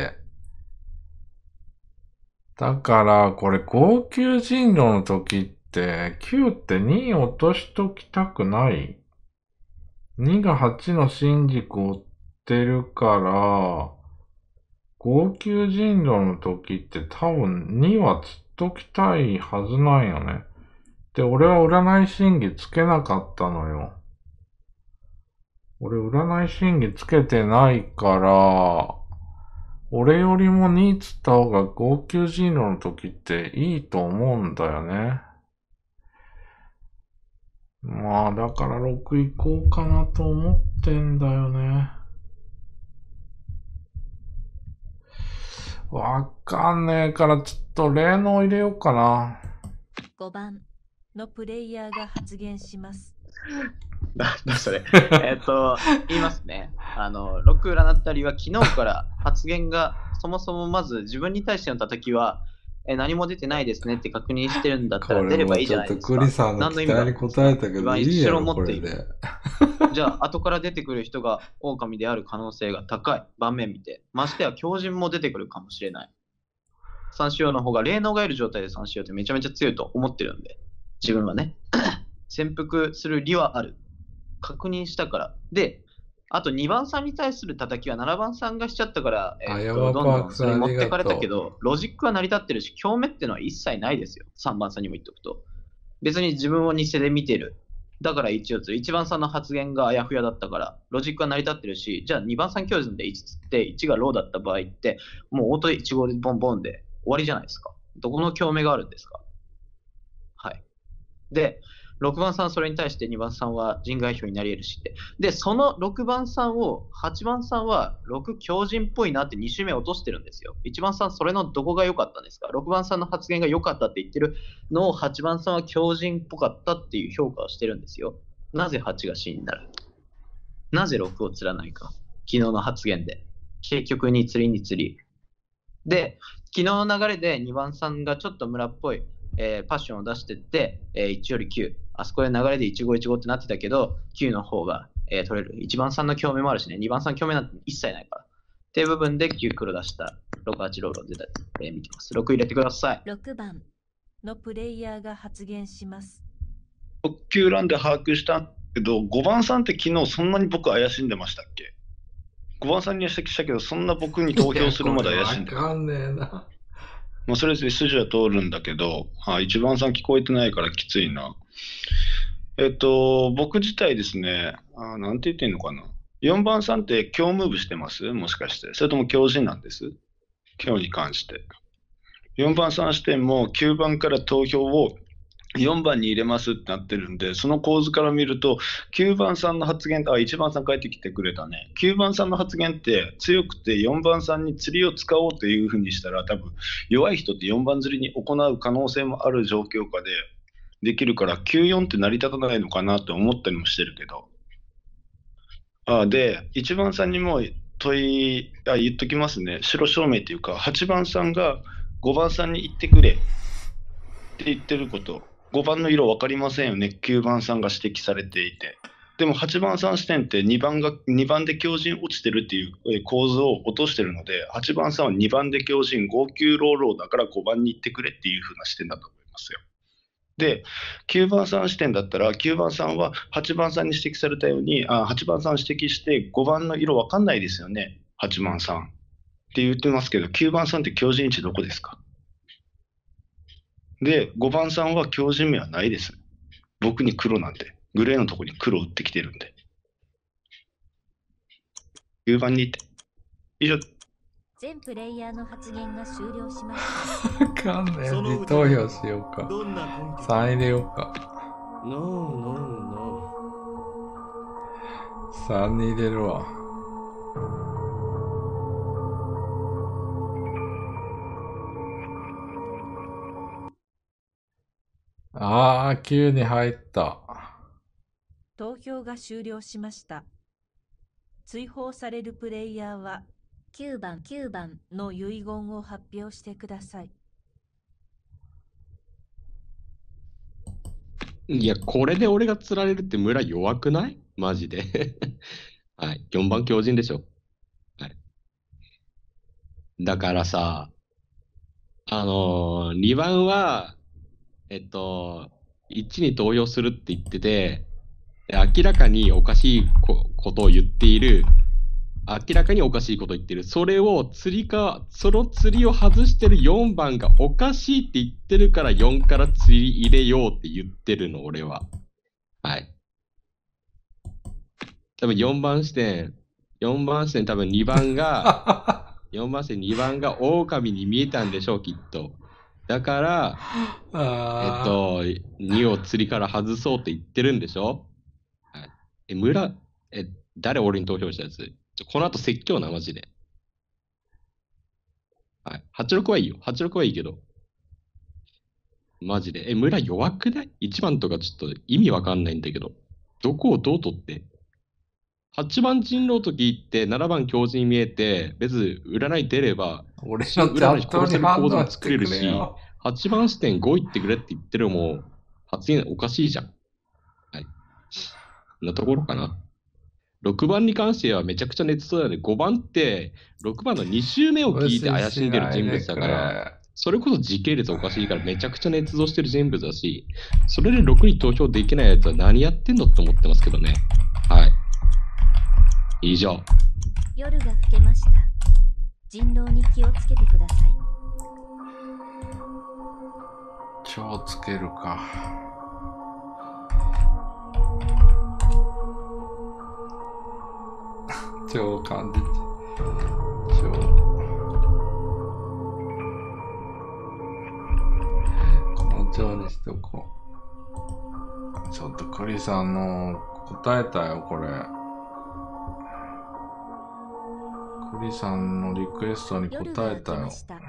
だから、これ、号泣人狼の時って、9って2落としときたくない？ 2 が8の真軸を追ってるから、号泣人狼の時って多分2はつっときたいはずなんよね。で、俺は占い審議つけなかったのよ。俺占い審議つけてないから、俺よりも2つった方が号泣人狼の時っていいと思うんだよね。まあ、だから6行こうかなと思ってんだよね。わかんねえからちょっと霊能入れようかな。 5番のプレイヤーが発言します。 それ。言いますね。6占ったりは昨日から発言がそもそもまず自分に対しての叩きは、何も出てないですねって確認してるんだったら出ればいいじゃないですか。 これもちょっとクリさんの期待に応えたけど、いいやろ、これで。 じゃあ、後から出てくる人が狼である可能性が高い。盤面見て。ましてや、強靭も出てくるかもしれない。三四郎の方が霊能がいる状態で三四郎ってめちゃめちゃ強いと思ってるんで、自分はね。潜伏する利はある。確認したから。で、あと2番さんに対する叩きは7番さんがしちゃったから、どんどんそれに持ってかれたけど、ロジックは成り立ってるし、共鳴ってのは一切ないですよ。3番さんにも言っとくと。別に自分を偽で見てる。だから1をつる。1番さんの発言があやふやだったから、ロジックは成り立ってるし、じゃあ2番さん強靭で1つって1がローだった場合って、もうオート1号でボンボンで終わりじゃないですか。どこの共鳴があるんですか？はい。で、6番さんそれに対して2番さんは人外票になり得るしって。で、その6番さんを8番さんは6強靭っぽいなって2周目落としてるんですよ。1番さんそれのどこが良かったんですか？ 6 番さんの発言が良かったって言ってるのを8番さんは強靭っぽかったっていう評価をしてるんですよ。なぜ8が死になる？なぜ6を釣らないか？昨日の発言で。結局2釣り2釣り。で、昨日の流れで2番さんがちょっと村っぽいパッションを出してって、1より9。あそこで流れで1515ってなってたけど、9の方が、取れる。1番さんの共鳴もあるしね、2番さん共鳴なんて一切ないから。っていう部分で9黒出した。6、8、ロール出た、見てます。6入れてください。 6番のプレイヤーが発言します。 6級ランで把握したけど、5番さんって昨日そんなに僕怪しんでましたっけ？ 5 番さんには指摘したけど、そんな僕に投票するまで怪しんでわかんねえな。 まあ、それで筋は通るんだけど、1番さん聞こえてないからきついな。僕自体ですね、なんて言っていいのかな。4番さんって強ムーブしてます？もしかして。それとも強靭なんです？強に関して。4番さん視点も9番から投票を4番に入れますってなってるんで、その構図から見ると、9番さんの発言、1番さん帰ってきてくれたね。9番さんの発言って強くて4番さんに釣りを使おうというふうにしたら、多分弱い人って4番釣りに行う可能性もある状況下でできるから、94って成り立たないのかなと思ったりもしてるけど。で、1番さんにも言っときますね。白証明っていうか、8番さんが5番さんに言ってくれって言ってること。5番の色分かりませんよね。9番さんが指摘されていて。でも8番さん視点って2番で強靭落ちてるっていう構図を落としてるので、8番さんは2番で強靭、59ローローだから5番に行ってくれっていう風な視点だと思いますよ。で、9番さん視点だったら、9番さんは8番さんに指摘されたように、8番さん指摘して5番の色分かんないですよね。8番さんって言ってますけど、9番さんって強靭値どこですか？で、5番さんは強靭味はないです。僕に黒なんで。グレーのところに黒を打ってきてるんで。9番に行って。以上。 全プレイヤーの発言が終了しました。 わかんねえ。リ投票しようか。3入れようか。3に入れるわ。9に入った。 票が終了しました。追放されるプレイヤーは9番の遺言を発表してください。 いや、これで俺が釣られるって村弱くないマジで。はい。4番強靭でしょ。はい。だからさ、2番は、1に投票するって言ってて、明らかにおかしいことを言っている。明らかにおかしいことを言ってる。その釣りを外してる4番がおかしいって言ってるから4から釣り入れようって言ってるの、俺は。はい。多分4番視点多分2番が、4番視点2番が狼に見えたんでしょう、きっと。だから、2を釣りから外そうって言ってるんでしょ。はい。誰俺に投票したやつ？この後説教な、マジで。はい。86はいいよ。86はいいけど。マジで。村弱くない？ 1 番とかちょっと意味わかんないんだけど。どこをどう取って？ 8 番人狼と聞いて、7番強靭に見えて、別に占い出れば、 俺のチャットに反応してくれよ。 8番視点5いってくれって言ってるもう、発言おかしいじゃん。はい。そんなところかな。6番に関してはめちゃくちゃ熱そうだね。5番って、6番の2周目を聞いて怪しんでる人物だから、それこそ時系列おかしいからめちゃくちゃ捏造してる人物だし、それで6に投票できないやつは何やってんのって思ってますけどね。はい。以上。 夜が更けました。人狼に気をつけてください。 超つけるか。超感じこの超にしておこう。ちょっとクリさんの答えたよ、これ。クリさんのリクエストに答えたよ。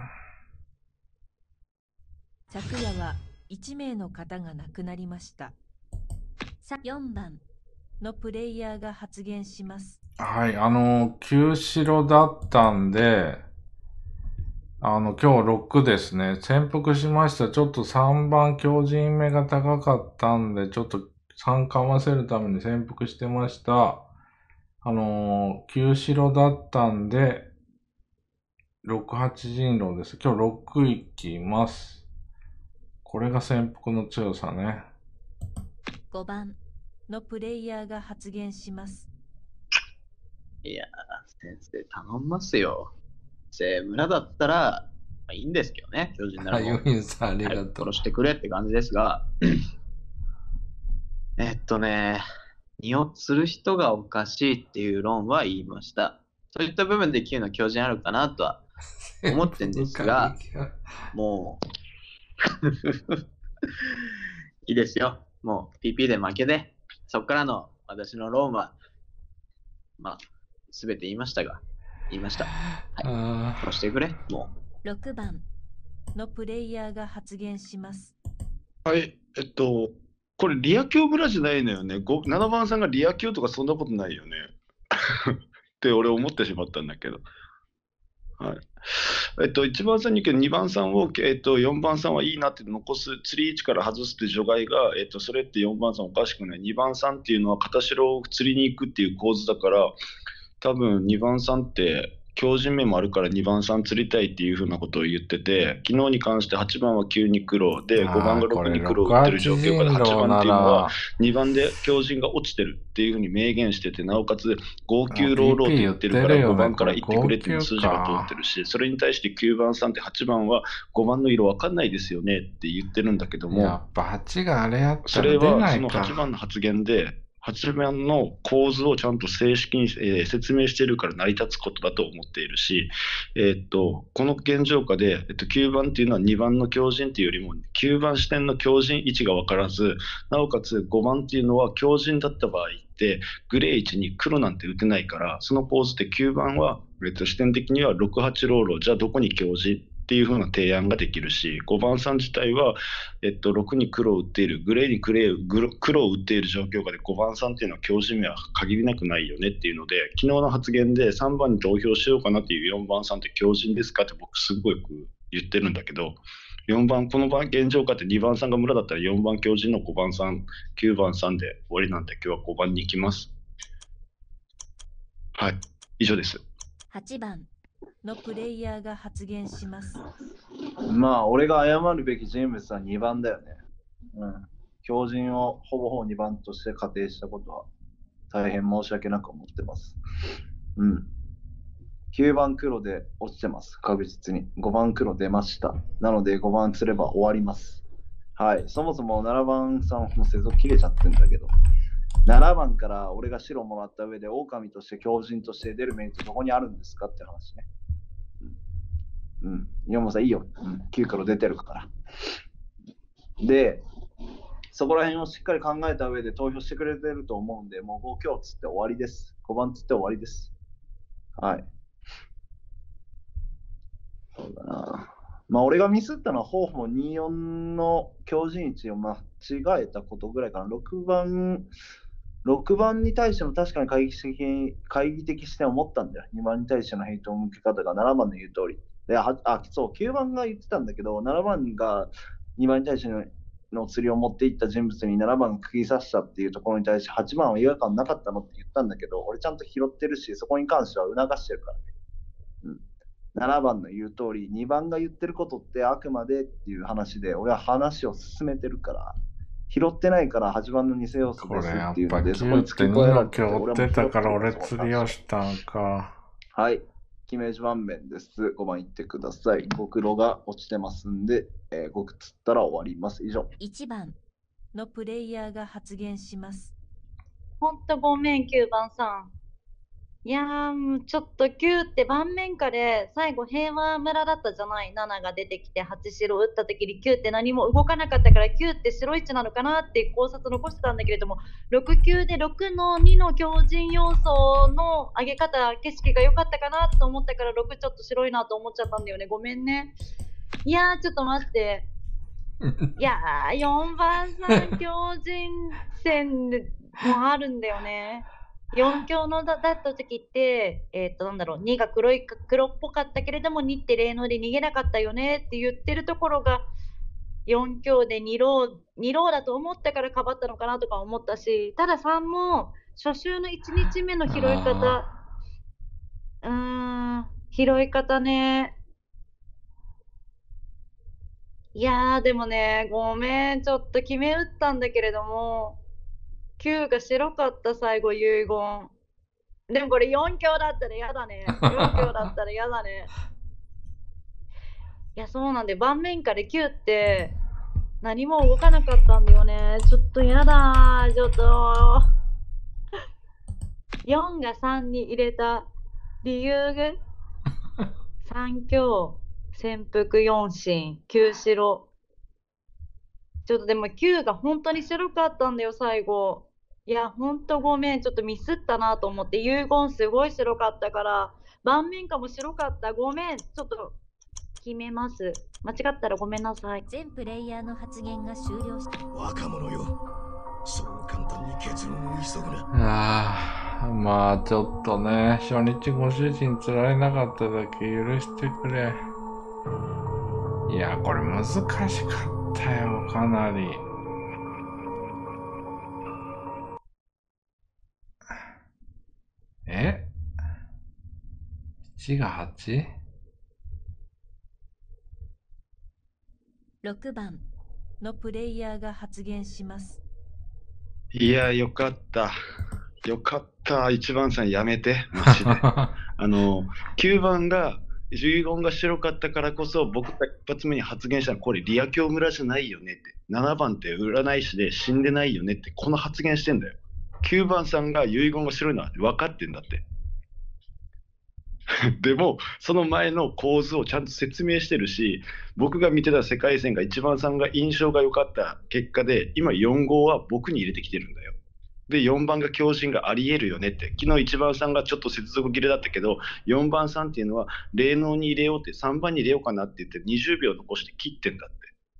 昨夜は1名の方が亡くなりました。4番のプレイヤーが発言します。 はい、旧城だったんで、今日6ですね。潜伏しました。ちょっと3番強靭目が高かったんで、ちょっと3かませるために潜伏してました。旧城だったんで、6、8人狼です。今日6いきます。これが潜伏の強さね。 5番のプレイヤーが発言します。 いやー、先生頼みますよ。村だったら、まあ、いいんですけどね、巨人ならもう。 ユミンさんありがとう。 殺してくれって感じですが、2を釣る人がおかしいっていう論は言いました。そういった部分で9の巨人あるかなとは思ってんですが、もう、いいですよ。もう PP で負けで、そこからの私の論は、まあ、すべて言いました。はい。殺してくれ、もう。6番のプレイヤーが発言します。 はい、これリア強村じゃないのよね。7番さんがリア強とかそんなことないよね。って俺思ってしまったんだけど。はい。1番さんにけど2番さんを、4番さんはいいなって残す、釣り位置から外すって除外が、それって4番さんおかしくない。2番さんっていうのは片白を釣りに行くっていう構図だから、多分2番さんって強靭目もあるから2番さん釣りたいっていうふうなことを言ってて、昨日に関して8番は9に黒で、5番が6に黒を打ってる状況から8番っていうのは2番で強靭が落ちてるっていうふうに明言してて、なおかつ5-9ローローって言ってるから5番から行ってくれっていう数字が通ってるし、それに対して9番さんって8番は5番の色わかんないですよねって言ってるんだけども、 やっぱ8があれやったそら出ないか。 れはその8番の発言で、8番の構図をちゃんと正式に、説明しているから成り立つことだと思っているし、この現状下で、9番っていうのは2番の強靭っていうよりも9番視点の強靭位置が分からず、なおかつ5番っていうのは強靭だった場合ってグレー位置に黒なんて打てないから、その構図で9番は、視点的には6、8ローロー、じゃあどこに強靭っていう風な提案ができるし、5番さん自体は、6に黒を打っている、グレーに黒を打っている状況下で5番さんっていうのは強靭味は限りなくないよねっていうので、昨日の発言で3番に投票しようかなっていう4番さんって強靭ですかって僕すごい言ってるんだけど、4番、この現状下って2番さんが村だったら4番強靭の5番さん、9番さんで終わりなんで今日は5番に行きます。はい、以上です。 8番のプレイヤーが発言します。 まあ、俺が謝るべき人物は2番だよね。強靭をほぼほぼ2番として仮定したことは大変申し訳なく思ってます。9番黒で落ちてます。確実に。5番黒出ました。なので5番釣れば終わります。はい。そもそも7番さんも接続切れちゃってんだけど、7番から俺が白もらった上で狼として強靭として出るメリットどこにあるんですかって話ね。4番さんいいよ。9黒出てるから。で、そこら辺をしっかり考えた上で投票してくれてると思うんで、もう5強つって終わりです。5番つって終わりです。はい。そうだな。まあ、俺がミスったのは、方法24の強靭位置を間違えたことぐらいかな。6番に対しても確かに懐疑的視点を持ったんだよ。2番に対してのヘイトの向け方が7番の言う通り。で、そう、9番が言ってたんだけど、7番が2番に対しての釣りを持っていった人物に7番が釘刺したっていうところに対して8番は違和感なかったのって言ったんだけど、俺ちゃんと拾ってるし、そこに関しては促してるからね。7番の言う通り、2番が言ってることってあくまでっていう話で、俺は話を進めてるから、拾ってないから8番の偽要素ですっていうので、そこに付け加えられて、 俺も9ってたから俺釣りをしたんか。 はい。決め盤面です。5番いってください。5黒が落ちてますんで、5釣ったら終わります。以上。 1番のプレイヤーが発言します。 ほんとごめん、9番さん。いやー、ちょっと9って盤面下で最後平和村だったじゃない。7が出てきて8白打った時に9って何も動かなかったから9って白1なのかなって考察残してたんだけれども、6-9で6の2の強靭要素の上げ方、景色が良かったかなと思ったから6ちょっと白いなと思っちゃったんだよね。ごめんね。いやー、ちょっと待って。いやー、4番さん強靭戦もあるんだよね。4強のだった時って、なんだろう、2が黒っぽかったけれども、2って霊能で逃げなかったよねって言ってるところが、4強で2ローだと思ったからかばったのかなとか思ったし、ただ3も初週の1日目の拾い方、拾い方ね。いやー、でもね、ごめん、ちょっと決め打ったんだけれども、9が白かった最後遺言。でもこれ4強だったら嫌だね。4強だったら嫌だね。いや、そうなんで、盤面下で9って何も動かなかったんだよね。ちょっと嫌だ。ちょっと。4が3に入れた理由が3強、潜伏4進、9白。ちょっとでも9が本当に白かったんだよ、最後。いや、本当ごめん。ちょっとミスったなと思って、遺言すごい白かったから、盤面下も白かった。ごめん。ちょっと決めます。間違ったらごめんなさい。 全プレイヤーの発言が終了した。 若者よ。そう簡単に結論を急ぐな。 まあちょっとね、初日ご主人釣られなかっただけ許してくれ。いや、これ難しかったよ、かなり。1が 8？ 6番のプレイヤーが発言します。 いや、よかった。よかった。1番さんやめて。マジで。9番が、遺言が白かったからこそ、僕が一発目に発言したのは、これ、リア教村じゃないよねって。7番って占い師で死んでないよねって、この発言してんだよ。9番さんが遺言が白いのは分かってんだって。でも、その前の構図をちゃんと説明してるし、僕が見てた世界線が1番さんが印象が良かった結果で、今4号は僕に入れてきてるんだよ。 で、4番が強靭があり得るよねって。昨日1番さんがちょっと接続切れだったけど、4番さんっていうのは、霊能に入れようって、3番に入れようかなって言って20秒残して切ってんだって。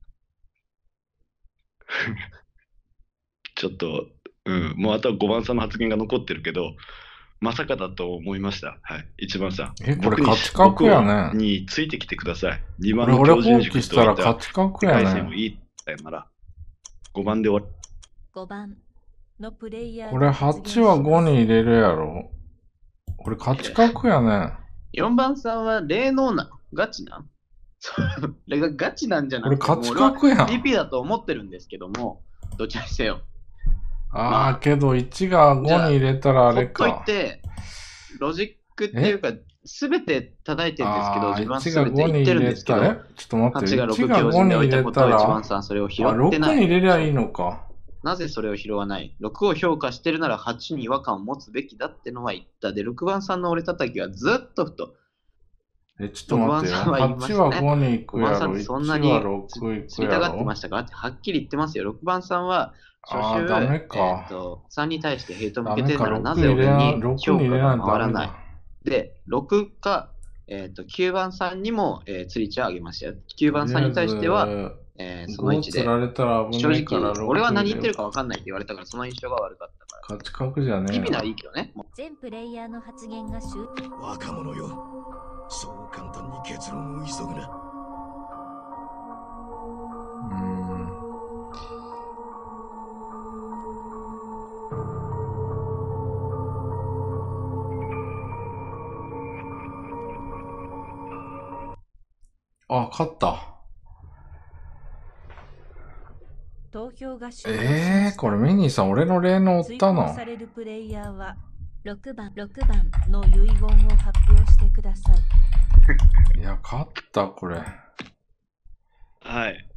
ちょっと、もうあとは5番さんの発言が残ってるけど、まさかだと思いました。はい。1番さん。 これ勝ち確やね。 僕についてきてください。2番これの俺放棄したら勝ち確や世界線をね。 いいってなら、5番で終わる。 5番のプレイヤーこれが発言し 8はます。 5に入れるやろ。これ勝ち確やね。 4番さんは霊能なガチなんそれがガチなんじゃなくて、 これ勝ち確やんもう俺は PP だと思ってるんですけども、どちらにせよ。 ああ、けど1が5に入れたらあれほっといか。 て、ロジックっていうか、すべて叩いてるんですけど、自分は 1がすべて 5に言ってるん入れたですけど、 ら、ちょっと待って、 8が6 1が5 強靭でに入れ置いたことをたら、 1番さんそれを拾あ、6 ってない。 に入れりゃいいのか。 なぜそれを拾わない？ 6 を評価してるなら8に違和感を持つべきだってのは言った。で、6番さんの俺叩きはずっとふと。 ちょっと待ってよ。 6番さんは言いまし 8はたね。 5に行く 5 やろ。 番さんってそんなに 1は6行知りたくやろ。 がってましたかってはっきり言ってますよ。6番さんは初週、 ダメか。 3に対してヘイト向けてるダメか、 ならな 6 ぜ俺に 6 評価に入れないが回らないとダメだ。。 で、6か、9番さんにも、釣り値をあげましたよ。9番さんに対しては、その位置 5 で、 釣られたら危正ないから直、 6 俺は何言ってる入か分かんないって言われたから、その印象が悪かったから。 勝ち確じゃねえよ。 意味はいいけどね。 全プレイヤーの発言が終了。 若者よ、そう簡単に結論を急ぐな。 あ、勝った。 投票が終了しました。 これミニーさん、俺の霊能追追ったの放されるプレイヤーは6番の遺言を発表してください。 いや、勝った、これ。 はい。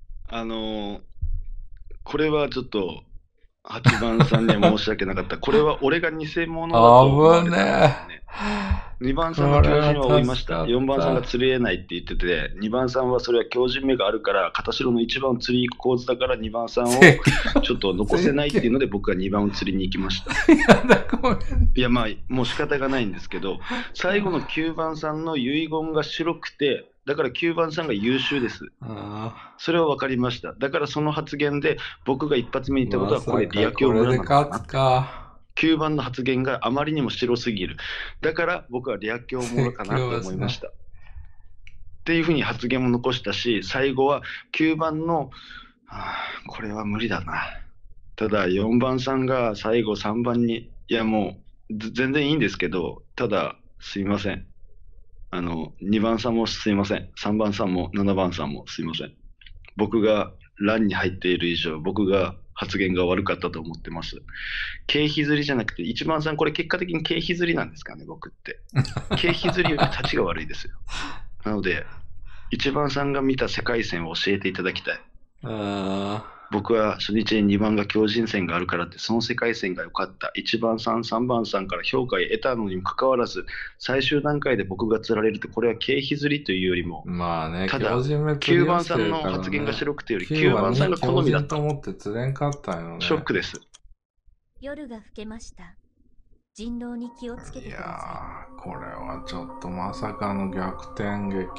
これはちょっと、8番さんには申し訳なかった。これは俺が偽物だと思われたんですよね。2番さんの強靭は追いました。4番さんが釣り得ないって言ってて、2番さんはそれは強靭目があるから、片白の1番を釣りに行く構図だから2番さんをちょっと残せないっていうので僕は2番を釣りに行きました。いやまあ、もう仕方がないんですけど、最後の9番さんの遺言が白くて、だから9番さんが優秀です。それは分かりました。だからその発言で僕が一発目に言ったことはこれリア強村なのかな。9番の発言があまりにも白すぎる。だから僕はリア強村かなと思いました。っていうふうに発言も残したし、最後は9番の、これは無理だな。ただ4番さんが最後3番に、いやもう全然いいんですけど、ただすいません。2番さんもすいません。3番さんも7番さんもすいません。僕が欄に入っている以上、僕が発言が悪かったと思ってます。経費釣りじゃなくて、1番さん、これ結果的に経費釣りなんですかね、僕って。経費釣りより立ちが悪いですよ。なので、1番さんが見た世界線を教えていただきたい。僕は初日に2番が強靭線があるからって、その世界線が良かった。1番さん、3番さんから評価を得たのにもかかわらず、最終段階で僕が釣られるって、これは経費釣りというよりも、 まあね、 ただ、 強靭目釣り 9番さをしてるからねんの発言が白くてより、9番さんが好みだった。 強靭と思って釣れんかったんよね。 ショックです。 夜が更けました。人狼に気をつけてください。 これはちょっとまさかの逆転劇。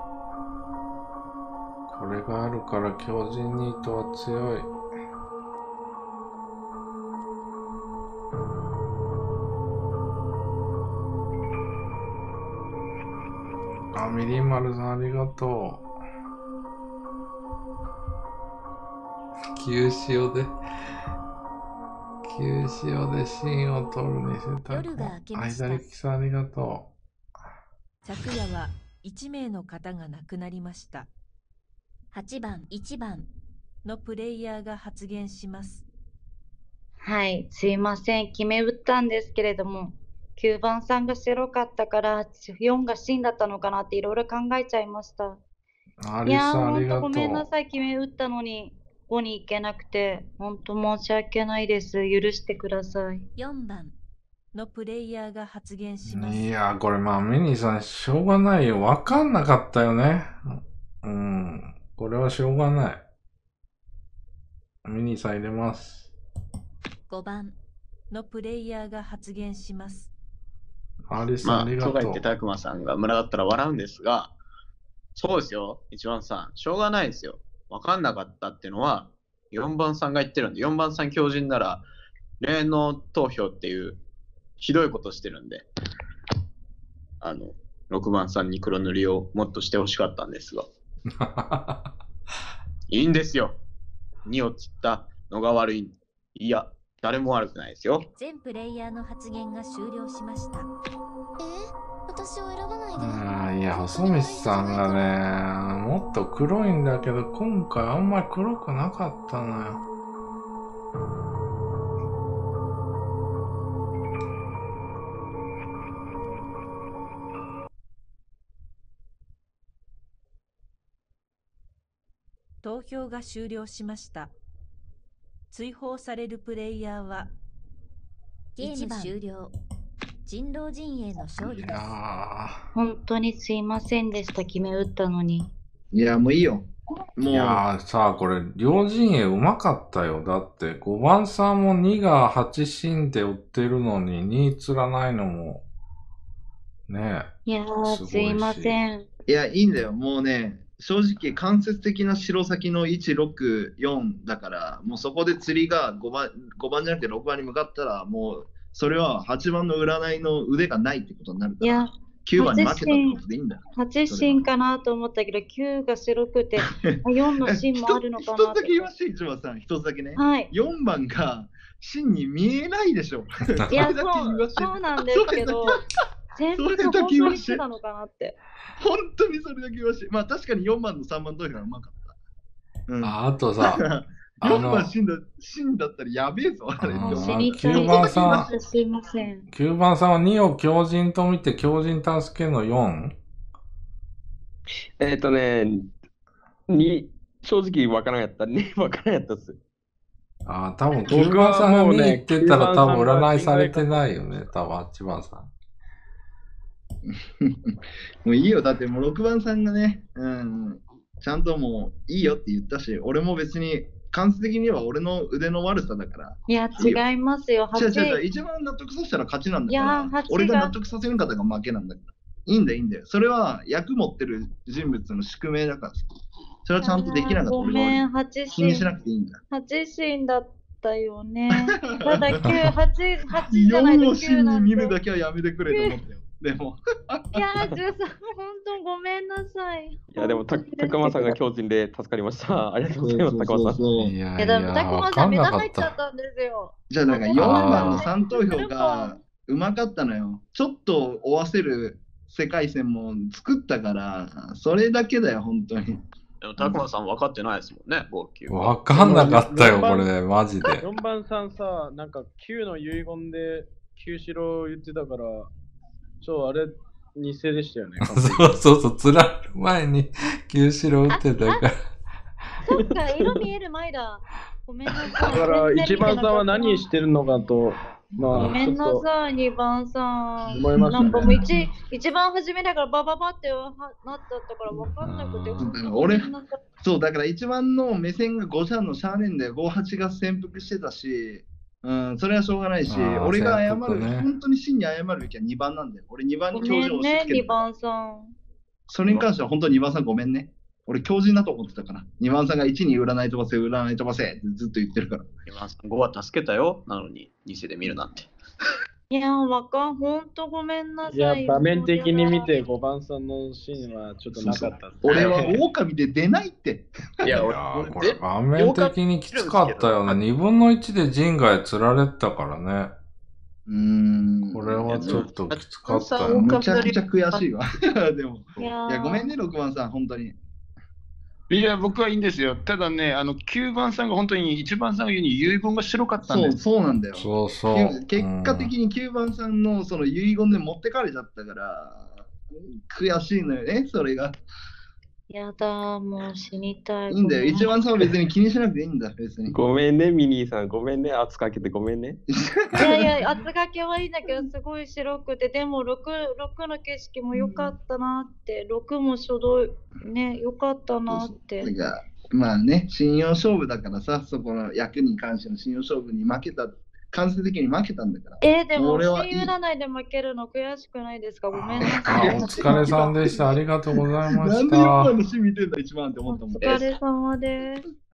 これがあるから強靭ニートは強い。ミリンマルさんありがとう。旧潮で芯を取るにせた。 夜が明けました。 間力さんありがと昨夜は1名の方が亡くなりました。8番、1番のプレイヤーが発言します。 はい、すいません。決め打ったんですけれども、9番さんが白かったから、4が真だったのかなっていろいろ考えちゃいました。 う。アリさんありがとう。 ごめんなさい。決め打ったのに5に行けなくて、本当申し訳ないです。許してください。 4番のプレイヤーが発言します。 いやー、これまあミニーさんしょうがないよ。わかんなかったよね。これはしょうがない。ミニーさん入れます。 5番のプレイヤーが発言します。 アリさん、ありがとう。 とか言って、たくまさんが村だったら笑うんですが、そうですよ、一番さん、しょうがないですよ。分かんなかったっていうのは、4番さんが言ってるんで、4番さん強靭なら、霊能投票っていう、ひどいことしてるんで、6番さんに黒塗りをもっとしてほしかったんですが。いいんですよ。2を切ったのが悪い。いや、誰も悪くないですよ。 全プレイヤーの発言が終了しました。 私を選ばないで。 いや、細道さんがね、もっと黒いんだけど、今回あんまり黒くなかったのよ。 投票が終了しました。追放されるプレイヤーはゲーム終了。人狼陣営の勝利です。 本当にすいませんでした。決め打ったのに。 いや、もういいよ。もう。 いやーさ、これ、両陣営うまかったよ。だって、5番さんも2が8死んで追ってるのに、2釣らないのも、ねえ。 いやー、すいません。 いや、いいんだよ。もうね、正直、間接的な白先の1、6、4だから、もうそこで釣りが5番じゃなくて6番に向かったら、もう、それは8番の占いの腕がないってことになるから、9番に負けたってことでいいんだよ。 8進かなと思ったけど、9が白くて、4の進もあるのかな一つだけ言わせて、一番さん、一つだけね。 はい、 4番が進に見えないでしょ。 いや、そうなんですけど、全部本当にしてたのかなって。 本当にそれだけ言わせて。まあ確かに4番の3番投票がうまかった。 あとさ、 4番死んだったらやべえぞ。 9番さん、 すいません。 9番さんは2を強靭と見て強靭助けの 4？ 2、正直わからなかった。2わからなかったっす。 多分9番さんが2言ってたら多分占いされてないよね。多分8番さん。 もういいよ。だってもう6番さんがね、ちゃんともういいよって言ったし、俺も別に、間接的には俺の腕の悪さだから。 いや、違いますよ。 違う。一番納得させたら勝ちなんだから。俺が納得させる方が負けなんだから。いいんだよ。それは役持ってる人物の宿命だから。それはちゃんとできなかった。 ごめん、8進。 気にしなくていいんだ。 8進だったよね。ただ9、8じゃないと9なん 4を見るだけはやめてくれと思ったよ。でも。 いや、13、本当ごめんなさい。 いや、でも、たくまさんが強靭で助かりました。ありがとうございます、たくまさん。 いや、 でも、たくまさん、目玉入っちゃったんですよ。 じゃあ、なんか4番の3投票がうまかったのよ。ちょっと追わせる世界線も作ったから、それだけだよ、本当に。 でも、たくまさん分かってないですもんね、号泣。 分かんなかったよ、これ、マジで。 4番さんさ、なんか9の遺言で9白言ってたから、あれ、偽でしたよね。 そう、つられる前に9白打ってたから。 そっか、色見える前だ。ごめんなさい。 だから1番さんは何してるのかと、 ごめんなさい、2番さん。 思いましたね。 なんかもう一番初めだからバババってなっちゃったから分かんなくて。 そう、だから1番の目線が5ちゃんのシャーネンで58が潜伏してたし、それはしょうがないし、俺が謝る、本当に真に謝るべきは2番なんだよ。俺2番に教授を押し付ける。 2番さん。 それに関しては本当に2番さんごめんね。俺強靭だと思ってたから。2番さんが1に占い飛ばせってずっと言ってるから。 2番さん5は助けたよ。なのに偽で見るなんて。 いや、本当ごめんなさい。 いや、場面的に見て5番さんのシーンはちょっとなかった。 俺は狼で出ないって。 いや、 これ場面的にきつかったよね。2分の1で陣外釣られてたからね。これはちょっときつかったよ。 めちゃくちゃ悔しいわ。でも、いや、ごめんね、6番さん、本当に。 いや、僕はいいんですよ。ただね、9番さんが本当に1番さんが言うに遺言が白かったんです。 そうなんだよ。 そう結果的に9番さんのその遺言で持ってかれちゃったから、悔しいのよね、それが。 やだ、もう死にたい。 いいんだよ、1番さんは別に気にしなくていいんだ、別に。 ごめんね、ミニーさん。ごめんね、圧かけてごめんね。 いや、圧かけはいいんだけど、すごい白くて、でも6の景色も良かったなって、6も初動ね、良かったなって。 まあね、信用勝負だからさ、そこの役に関しての信用勝負に負けた間接的に負けたんだから。 でも、 俺はいい。 占いで負けるの悔しくないですか？ごめんなさあ、 い。 お疲れさんでした。ありがとうございまなんで4 した。 番の趣味見てんだ、1番って思ったもん。 お疲れ様です。